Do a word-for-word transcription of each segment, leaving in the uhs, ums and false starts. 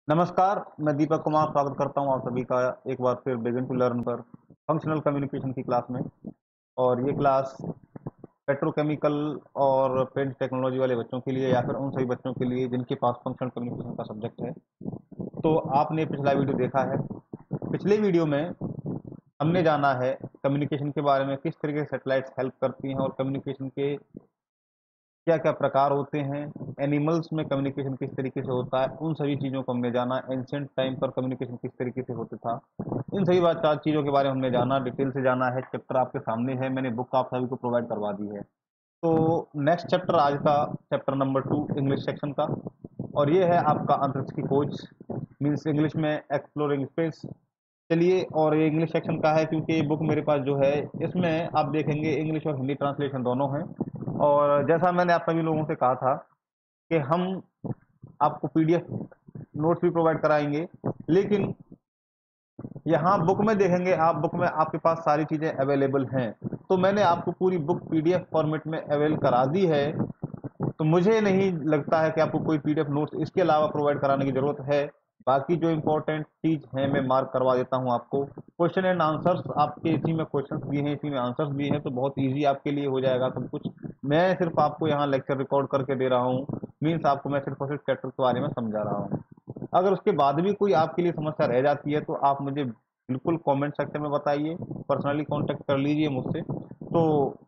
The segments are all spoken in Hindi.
नमस्कार, मैं दीपक कुमार स्वागत करता हूँ आप सभी का एक बार फिर बिगिन टू लर्न पर फंक्शनल कम्युनिकेशन की क्लास में। और ये क्लास पेट्रोकेमिकल और पेंट टेक्नोलॉजी वाले बच्चों के लिए या फिर उन सभी बच्चों के लिए जिनके पास फंक्शनल कम्युनिकेशन का सब्जेक्ट है। तो आपने पिछला वीडियो देखा है। पिछले वीडियो में हमने जाना है कम्युनिकेशन के बारे में, किस तरीके से सैटेलाइट्स हेल्प करती हैं और कम्युनिकेशन के क्या क्या प्रकार होते हैं, एनिमल्स में कम्युनिकेशन किस तरीके से होता है, उन सभी चीज़ों को हमने जाना। एंशियंट टाइम पर कम्युनिकेशन किस तरीके से होता था, इन सभी बात चार चीज़ों के बारे में हमने जाना, डिटेल से जाना है। चैप्टर आपके सामने है, मैंने बुक आप सभी को प्रोवाइड करवा दी है। तो नेक्स्ट चैप्टर आज का chapter number two English section का, और ये है आपका अंतरिक्ष की खोज, मीन्स इंग्लिश में एक्सप्लोरिंग स्पेस। चलिए, और ये इंग्लिश सेक्शन का है क्योंकि ये बुक मेरे पास जो है इसमें आप देखेंगे इंग्लिश और हिंदी ट्रांसलेशन दोनों हैं। और जैसा मैंने आप सभी लोगों से कहा था कि हम आपको पीडीएफ नोट्स भी प्रोवाइड कराएंगे, लेकिन यहाँ बुक में देखेंगे आप, बुक में आपके पास सारी चीज़ें अवेलेबल हैं। तो मैंने आपको पूरी बुक पीडीएफ फॉर्मेट में अवेल करा दी है, तो मुझे नहीं लगता है कि आपको कोई पीडीएफ नोट्स इसके अलावा प्रोवाइड कराने की ज़रूरत है। बाकी जो इंपॉर्टेंट चीज़ है मैं मार्क करवा देता हूँ आपको। क्वेश्चन एंड आंसर्स आपके इसी में क्वेश्चंस भी हैं, इसी में आंसर्स भी हैं, तो बहुत इजी आपके लिए हो जाएगा सब कुछ। मैं सिर्फ आपको यहाँ लेक्चर रिकॉर्ड करके दे रहा हूँ, मीन्स आपको मैं सिर्फ और सिर्फ चैप्टर के बारे में समझा रहा हूँ। अगर उसके बाद भी कोई आपके लिए समस्या रह जाती है तो आप मुझे बिल्कुल कमेंट सेक्शन में बताइए, पर्सनली कांटेक्ट कर लीजिए मुझसे। तो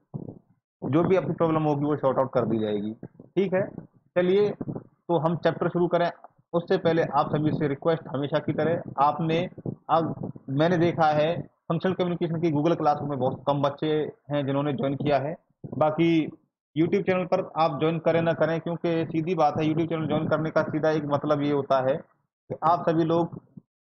जो भी आपकी प्रॉब्लम होगी वो शॉर्ट आउट कर दी जाएगी। ठीक है, चलिए तो हम चैप्टर शुरू करें। उससे पहले आप सभी से रिक्वेस्ट हमेशा की तरह, आपने अब मैंने देखा है फंक्शनल कम्युनिकेशन की गूगल क्लासरूम में बहुत कम बच्चे हैं जिन्होंने ज्वाइन किया है। बाकी यूट्यूब चैनल पर आप ज्वाइन करें ना करें, क्योंकि सीधी बात है, यूट्यूब चैनल ज्वाइन करने का सीधा एक मतलब ये होता है कि आप सभी लोग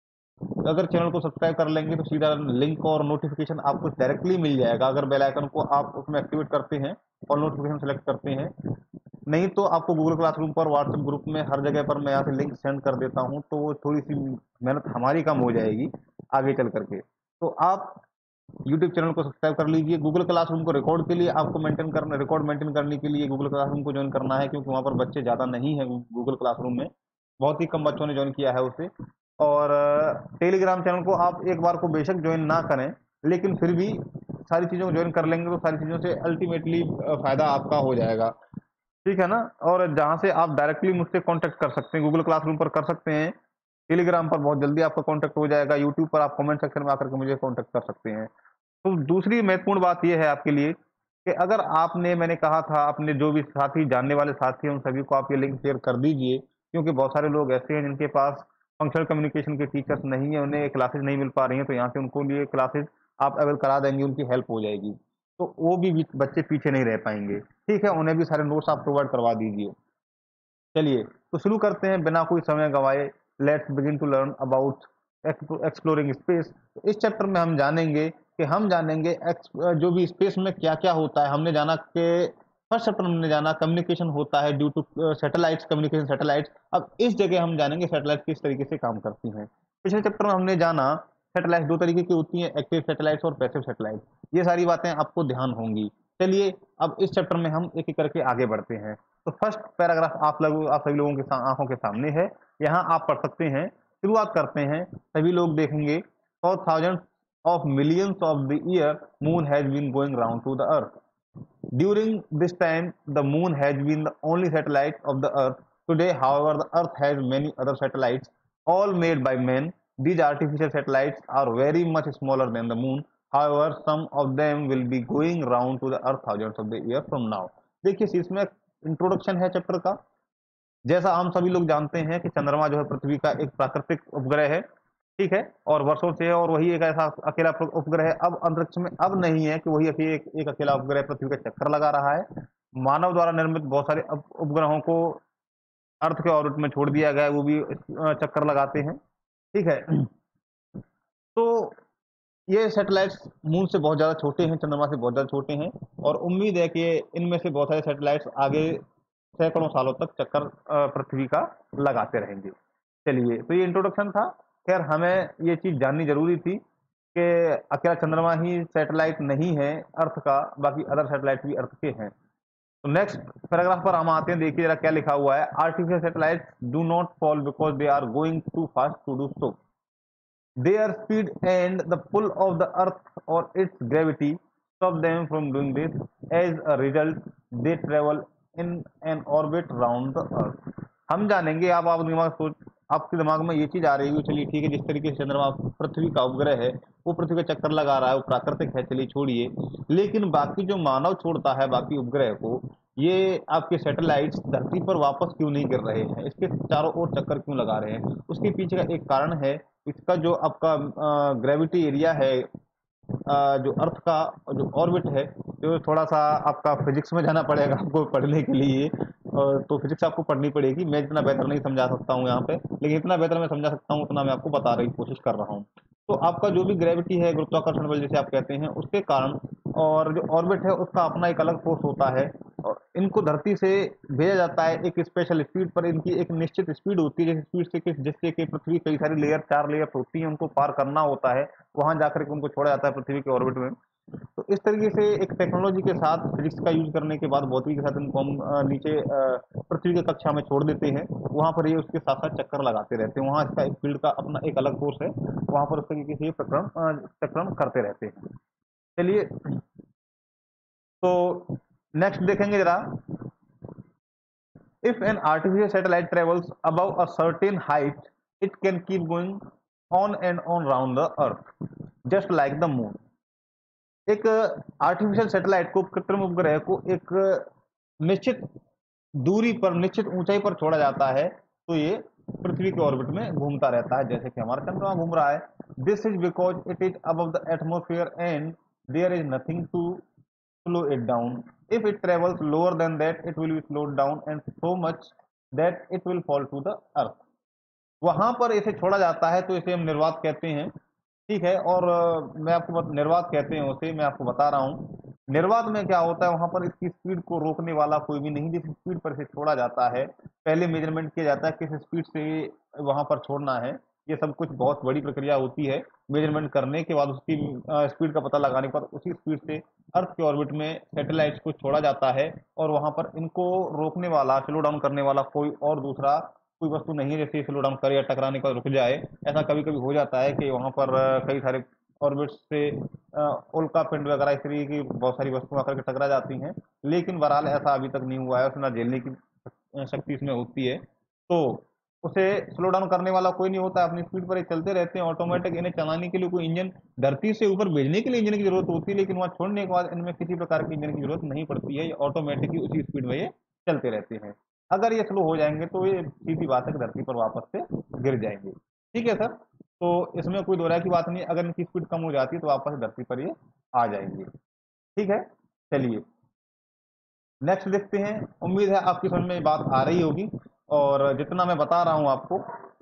अगर चैनल को सब्सक्राइब कर लेंगे तो सीधा लिंक और नोटिफिकेशन आपको डायरेक्टली मिल जाएगा, अगर बेल आइकन को आप उसमें एक्टिवेट करते हैं और नोटिफिकेशन सेलेक्ट करते हैं। नहीं तो आपको गूगल क्लासरूम पर, व्हाट्सएप ग्रुप में, हर जगह पर मैं यहाँ से लिंक सेंड कर देता हूँ, तो वो थोड़ी सी मेहनत हमारी कम हो जाएगी आगे चल करके। तो आप यूट्यूब चैनल को सब्सक्राइब कर लीजिए। गूगल क्लासरूम को रिकॉर्ड के लिए आपको मेंटेन करना, रिकॉर्ड मेंटेन करने के लिए गूगल क्लासरूम को ज्वाइन करना है, क्योंकि वहाँ पर बच्चे ज़्यादा नहीं है। गूगल क्लासरूम में बहुत ही कम बच्चों ने ज्वाइन किया है उसे। और टेलीग्राम चैनल को आप एक बार को बेशक ज्वाइन ना करें, लेकिन फिर भी सारी चीज़ों को ज्वाइन कर लेंगे तो सारी चीज़ों से अल्टीमेटली फ़ायदा आपका हो जाएगा। ठीक है ना। और जहाँ से आप डायरेक्टली मुझसे कांटेक्ट कर सकते हैं, गूगल क्लासरूम पर कर सकते हैं, टेलीग्राम पर बहुत जल्दी आपका कांटेक्ट हो जाएगा, यूट्यूब पर आप कमेंट सेक्शन में आकर के मुझे कांटेक्ट कर सकते हैं। तो दूसरी महत्वपूर्ण बात यह है आपके लिए कि अगर आपने, मैंने कहा था, अपने जो भी साथी, जानने वाले साथी हैं, उन सभी को आप ये लिंक शेयर कर दीजिए, क्योंकि बहुत सारे लोग ऐसे हैं जिनके पास फंक्शनल कम्युनिकेशन के टीचर्स नहीं है, उन्हें क्लासेस नहीं मिल पा रही हैं, तो यहाँ से उनको लिए क्लासेस आप अवेल करा देंगे, उनकी हेल्प हो जाएगी, तो वो भी बीच- बच्चे पीछे नहीं रह पाएंगे। ठीक है, उन्हें भी सारे नोट्स आप प्रोवाइड करवा दीजिए। चलिए तो शुरू करते हैं बिना कोई समय गंवाए। Let's begin to learn about exploring space. इस चैप्टर में हम जानेंगे कि हम जानेंगे ex- जो भी स्पेस में क्या क्या होता है। हमने जाना कि फर्स्ट चैप्टर में हमने जाना कम्युनिकेशन होता है due to satellites, communication satellites. अब इस जगह हम जानेंगे सैटेलाइट किस तरीके से काम करती हैं। पिछले चैप्टर में हमने जाना सैटेलाइट दो तरीके की होती हैं, एक्टिव सैटेलाइट्स और पैसिव सैटेलाइट। ये सारी बातें आपको ध्यान होंगी। चलिए अब इस चैप्टर में हम एक एक करके आगे बढ़ते हैं। तो फर्स्ट पैराग्राफ आप लोग, आप सभी लोगों के सा- आंखों के सामने है, यहाँ आप पढ़ सकते हैं। शुरुआत करते हैं, सभी लोग देखेंगे। For thousand of millions of the year moon has been going round to the earth. During this time, the moon has been the only satellite of the earth. Today, however, the earth has many other satellites, all made by men. These artificial satellites are very much smaller than the moon. However, some of them will be going round to the earth thousands of the year from now. देखिए इसमें इंट्रोडक्शन है चैप्टर का। जैसा हम सभी लोग जानते हैं कि चंद्रमा जो है पृथ्वी का एक प्राकृतिक उपग्रह है, ठीक है, और वर्षों से है, और वही एक ऐसा अकेला उपग्रह है। अब अंतरिक्ष में अब नहीं है कि वही एक, एक अकेला उपग्रह पृथ्वी का चक्कर लगा रहा है। मानव द्वारा निर्मित बहुत सारे उप- उपग्रहों को अर्थ के ऑर्बिट में छोड़ दिया गया है, वो भी अ, चक्कर लगाते हैं। ठीक है। तो ये सैटेलाइट्स मून से बहुत ज़्यादा छोटे हैं, चंद्रमा से बहुत ज़्यादा छोटे हैं, और उम्मीद है कि इनमें से बहुत सारे सैटेलाइट्स आगे सैकड़ों सालों तक चक्कर अ, पृथ्वी का लगाते रहेंगे। चलिए, तो ये इंट्रोडक्शन था। खैर, हमें ये चीज़ जाननी ज़रूरी थी कि अकेला चंद्रमा ही सैटेलाइट नहीं है अर्थ का, बाकी अदर सैटेलाइट भी अर्थ के हैं। तो नेक्स्ट पैराग्राफ पर हम आते हैं, देखिए जरा क्या लिखा हुआ है। Artificial satellite do not fall because they are going too fast to do so. Their speed and the pull of the earth or its gravity stop them from doing this. As a result, they travel in an orbit round the earth. हम जानेंगे, आप आप दिमाग सोच, आपके दिमाग में ये चीज आ रही है, चलिए ठीक है, जिस तरीके से चंद्रमा पृथ्वी का उपग्रह है वो पृथ्वी का चक्कर लगा रहा है, वो प्राकृतिक है, चलिए छोड़िए, लेकिन बाकी जो मानव छोड़ता है बाकी उपग्रह को, ये आपके सैटेलाइट्स धरती पर वापस क्यों नहीं गिर रहे हैं, इसके चारों ओर चक्कर क्यों लगा रहे हैं? उसके पीछे का एक कारण है, इसका जो आपका ग्रेविटी एरिया है, अ, जो अर्थ का जो ऑर्बिट है, जो थोड़ा सा आपका फिजिक्स में जाना पड़ेगा आपको पढ़ने के लिए, और तो फिजिक्स आपको पढ़नी पड़ेगी। मैं इतना बेहतर नहीं समझा सकता हूँ यहाँ पे, लेकिन इतना बेहतर मैं समझा सकता हूँ उतना मैं आपको बता रही कोशिश कर रहा हूँ। तो आपका जो भी ग्रेविटी है, गुरुत्वाकर्षण बल जिसे आप कहते हैं, उसके कारण, और जो ऑर्बिट है उसका अपना एक अलग फोर्स होता है, और इनको धरती से भेजा जाता है एक स्पेशल स्पीड पर। इनकी एक निश्चित स्पीड होती है, जिस स्पीड से कि जिससे कि पृथ्वी कई सारी लेयर, चार लेयर होती हैं, उनको पार करना होता है, वहां जाकर के उनको छोड़ा जाता है पृथ्वी के ऑर्बिट में। तो इस तरीके से एक टेक्नोलॉजी के साथ, फिजिक्स का यूज करने के बाद, भौतिकी के साथ इनको हम अ, नीचे अ, पृथ्वी की कक्षा में छोड़ देते हैं, वहां पर ये उसके साथ साथ चक्कर लगाते रहते हैं, वहां इसका एक फील्ड का अपना एक अलग फोर्स है, वहां पर उस तरीके से ये प्रक्रम अ, चक्रण करते रहते हैं। चलिए, तो नेक्स्ट देखेंगे जरा। If an artificial satellite travels above a certain height, it can keep going on and on round the earth, just like the moon. एक आर्टिफिशियल सैटेलाइट को, कृत्रिम उपग्रह को, एक निश्चित दूरी पर, निश्चित ऊंचाई पर छोड़ा जाता है, तो ये पृथ्वी के ऑर्बिट में घूमता रहता है, जैसे कि हमारा चंद्रमा घूम रहा है। This is because it is above the atmosphere and there is nothing to slow it down. If it travels lower than that, it will be slowed down and so much that it will fall to the earth. वहां पर इसे छोड़ा जाता है, तो इसे हम निर्वात कहते हैं, ठीक है। और अ, मैं आपको बत, निर्वात कहते हैं उसे, मैं आपको बता रहा हूँ निर्वात में क्या होता है। वहां पर इसकी स्पीड को रोकने वाला कोई भी नहीं, जिस स्पीड पर इसे छोड़ा जाता है, पहले मेजरमेंट किया जाता है किस स्पीड से वहां पर छोड़ना है, ये सब कुछ बहुत बड़ी प्रक्रिया होती है। मेजरमेंट करने के बाद, उसकी स्पीड का पता लगाने के बाद, उसी स्पीड से अर्थ के ऑर्बिट में सैटेलाइट्स को छोड़ा जाता है, और वहां पर इनको रोकने वाला, स्लो डाउन करने वाला कोई और दूसरा कोई वस्तु नहीं है, जैसे स्लो डाउन करे या टकराने का रुक जाए। ऐसा कभी कभी हो जाता है कि वहां पर अ, कई सारे ऑर्बिट्स से अ, उल्का पिंड वगैरह इस तरीके की बहुत सारी वस्तुएं आकर के टकरा जाती हैं, लेकिन बहरहाल ऐसा अभी तक नहीं हुआ है, उसमें झेलने की अ, शक्ति इसमें होती है। तो उसे स्लो डाउन करने वाला कोई नहीं होता, अपनी स्पीड पर ये चलते रहते हैं ऑटोमेटिक। इन्हें चलाने के लिए कोई इंजन, धरती से ऊपर भेजने के लिए इंजन की जरूरत होती है, लेकिन वहां छोड़ने के बाद इनमें किसी प्रकार के इंजन की जरूरत नहीं पड़ती है, ये ऑटोमेटिकली उसी स्पीड में ये चलते रहते हैं। अगर ये स्लो हो जाएंगे तो ये सीधी बात है कि धरती पर वापस से गिर जाएंगे, ठीक है सर। तो इसमें कोई दोहराए की बात नहीं, अगर इनकी स्पीड कम हो जाती है तो वापस धरती पर ये आ जाएंगे, ठीक है। चलिए नेक्स्ट देखते हैं। उम्मीद है आपकी समझ में ये बात आ रही होगी, और जितना मैं बता रहा हूं आपको,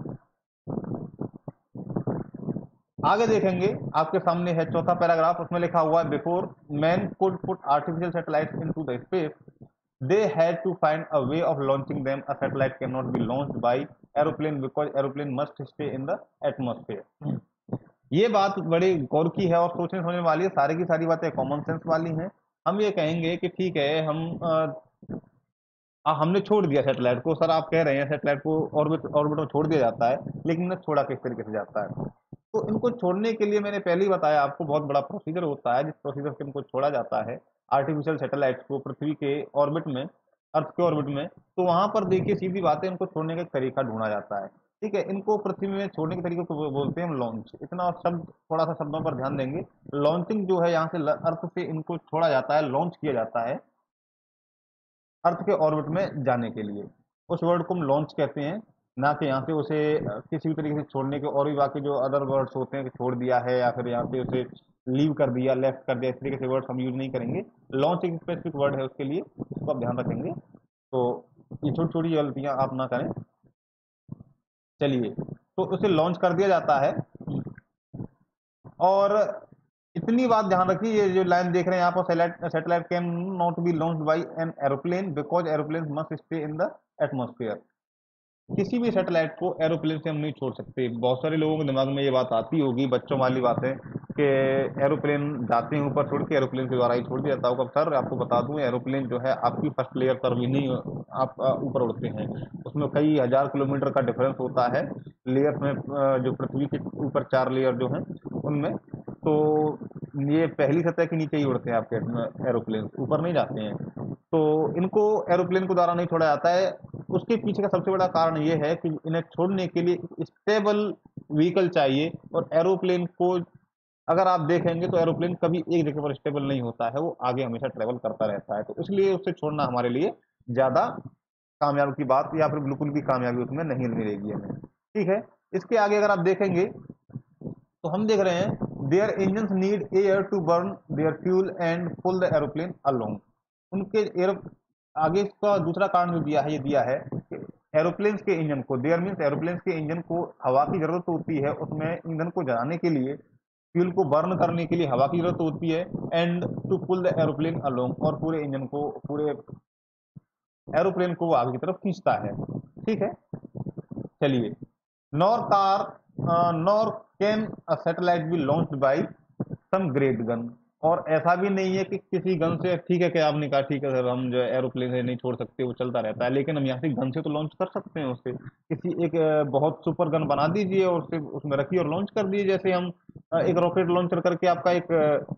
आगे देखेंगे। आपके सामने है चौथा पैराग्राफ, उसमें लिखा हुआ है, before man could put artificial satellites into the space, they had to find a way of launching them. A satellite cannot be launched by aeroplane because aeroplane must stay in the atmosphere. ये बात बड़ी गौर की है और सोचने समझने वाली है, सारी की सारी बातें कॉमन सेंस वाली हैं। हम ये कहेंगे कि ठीक है, हम अ, आ, हमने छोड़ दिया सैटेलाइट को। सर आप कह रहे हैं सैटेलाइट को ऑर्बिट ऑर्बिट में छोड़ दिया जाता है, लेकिन इन्हें छोड़ा किस तरीके से जाता है? तो इनको छोड़ने के लिए मैंने पहले ही बताया आपको, बहुत बड़ा प्रोसीजर होता है, जिस प्रोसीजर से इनको छोड़ा जाता है आर्टिफिशियल सैटेलाइट को पृथ्वी के ऑर्बिट में, अर्थ के ऑर्बिट में। तो वहां पर देखिए, सीधी बात है, इनको छोड़ने का एक तरीका ढूंढा जाता है, ठीक है। इनको पृथ्वी में छोड़ने के तरीके को बो- बोलते हैं हम लॉन्च। इतना शब्द, थोड़ा सा शब्दों पर ध्यान देंगे। लॉन्चिंग जो है, यहाँ से ल- अर्थ से इनको छोड़ा जाता है, लॉन्च किया जाता है अर्थ के ऑर्बिट में जाने के लिए। उस वर्ड को हम लॉन्च कहते हैं, ना कि यहाँ से उसे अ, किसी भी तरीके से छोड़ने के। और भी बाकी जो अदर वर्ड्स होते हैं कि छोड़ दिया है, या फिर यहाँ पे उसे लीव कर दिया, लेफ्ट कर दिया, इस तरीके से वर्ड्स हम यूज नहीं करेंगे। लॉन्च एक स्पेसिफिक वर्ड है उसके लिए, इसको आप ध्यान रखेंगे। तो ये छोटी छोटी गलतियां आप ना करें। चलिए, तो उसे लॉन्च कर दिया जाता है। और इतनी बात ध्यान रखिए, ये जो लाइन देख रहे हैं यहाँ पर, satellite can not be launched by an aeroplane because aeroplane must stay in the atmosphere. किसी भी सैटेलाइट को एरोप्लेन से हम नहीं छोड़ सकते। बहुत सारे लोगों के दिमाग में ये बात आती होगी, बच्चों वाली बात है कि एरोप्लेन जाते हैं ऊपर छोड़ के एरोप्लेन के द्वारा ही छोड़ दिया जाता होगा। सर आपको बता दूं, एरोप्लेन जो है आपकी फर्स्ट लेयर पर भी नहीं आप अ, ऊपर उड़ते हैं। उसमें कई हजार किलोमीटर का डिफरेंस होता है लेयर में। अ, जो पृथ्वी के ऊपर चार लेयर जो हैं उनमें, तो ये पहली सतह के नीचे ही उड़ते हैं आपके एरोप्लेन, ऊपर नहीं जाते हैं। तो इनको एरोप्लेन के द्वारा नहीं छोड़ा जाता है। उसके पीछे का सबसे बड़ा कारण ये है कि इन्हें छोड़ने के लिए स्टेबल व्हीकल चाहिए, और एरोप्लेन को अगर आप देखेंगे तो एरोप्लेन कभी एक जगह पर स्टेबल नहीं होता है, वो आगे हमेशा ट्रेवल करता रहता है। तो इसलिए उसे छोड़ना हमारे लिए ज्यादा कामयाबी की बात, या फिर बिल्कुल भी कामयाबी उसमें नहीं मिलेगी हमें। ठीक है, इसके आगे अगर आप देखेंगे तो हम देख रहे हैं their engine need air to burn their fuel and pull the aeroplane along. उनके एरो आगे इसका दूसरा कारण जो दिया है, ये दिया है कि एरोप्लेन्स के इंजन को, देयर मीन्स एरोप्लेन्स के इंजन को हवा की जरूरत होती है, उसमें ईंधन को जलाने के लिए, फ्यूल को बर्न करने के लिए हवा की जरूरत होती है। And to pull the aeroplane along, और पूरे इंजन को, पूरे एरोप्लेन को वो आगे की तरफ खींचता है। ठीक है, चलिए। Nor car nor can a satellite be launched by some great gun. और ऐसा भी नहीं है कि किसी गन से, ठीक है कि आपने कहा ठीक है सर हम जो है एरोप्लेन से नहीं छोड़ सकते, वो चलता रहता है, लेकिन हम यहाँ से गन से तो लॉन्च कर सकते हैं उससे। किसी एक अ, बहुत सुपर गन बना दीजिए और उसे उसमें रखिए और लॉन्च कर दीजिए। जैसे हम अ, एक रॉकेट लॉन्चर करके आपका एक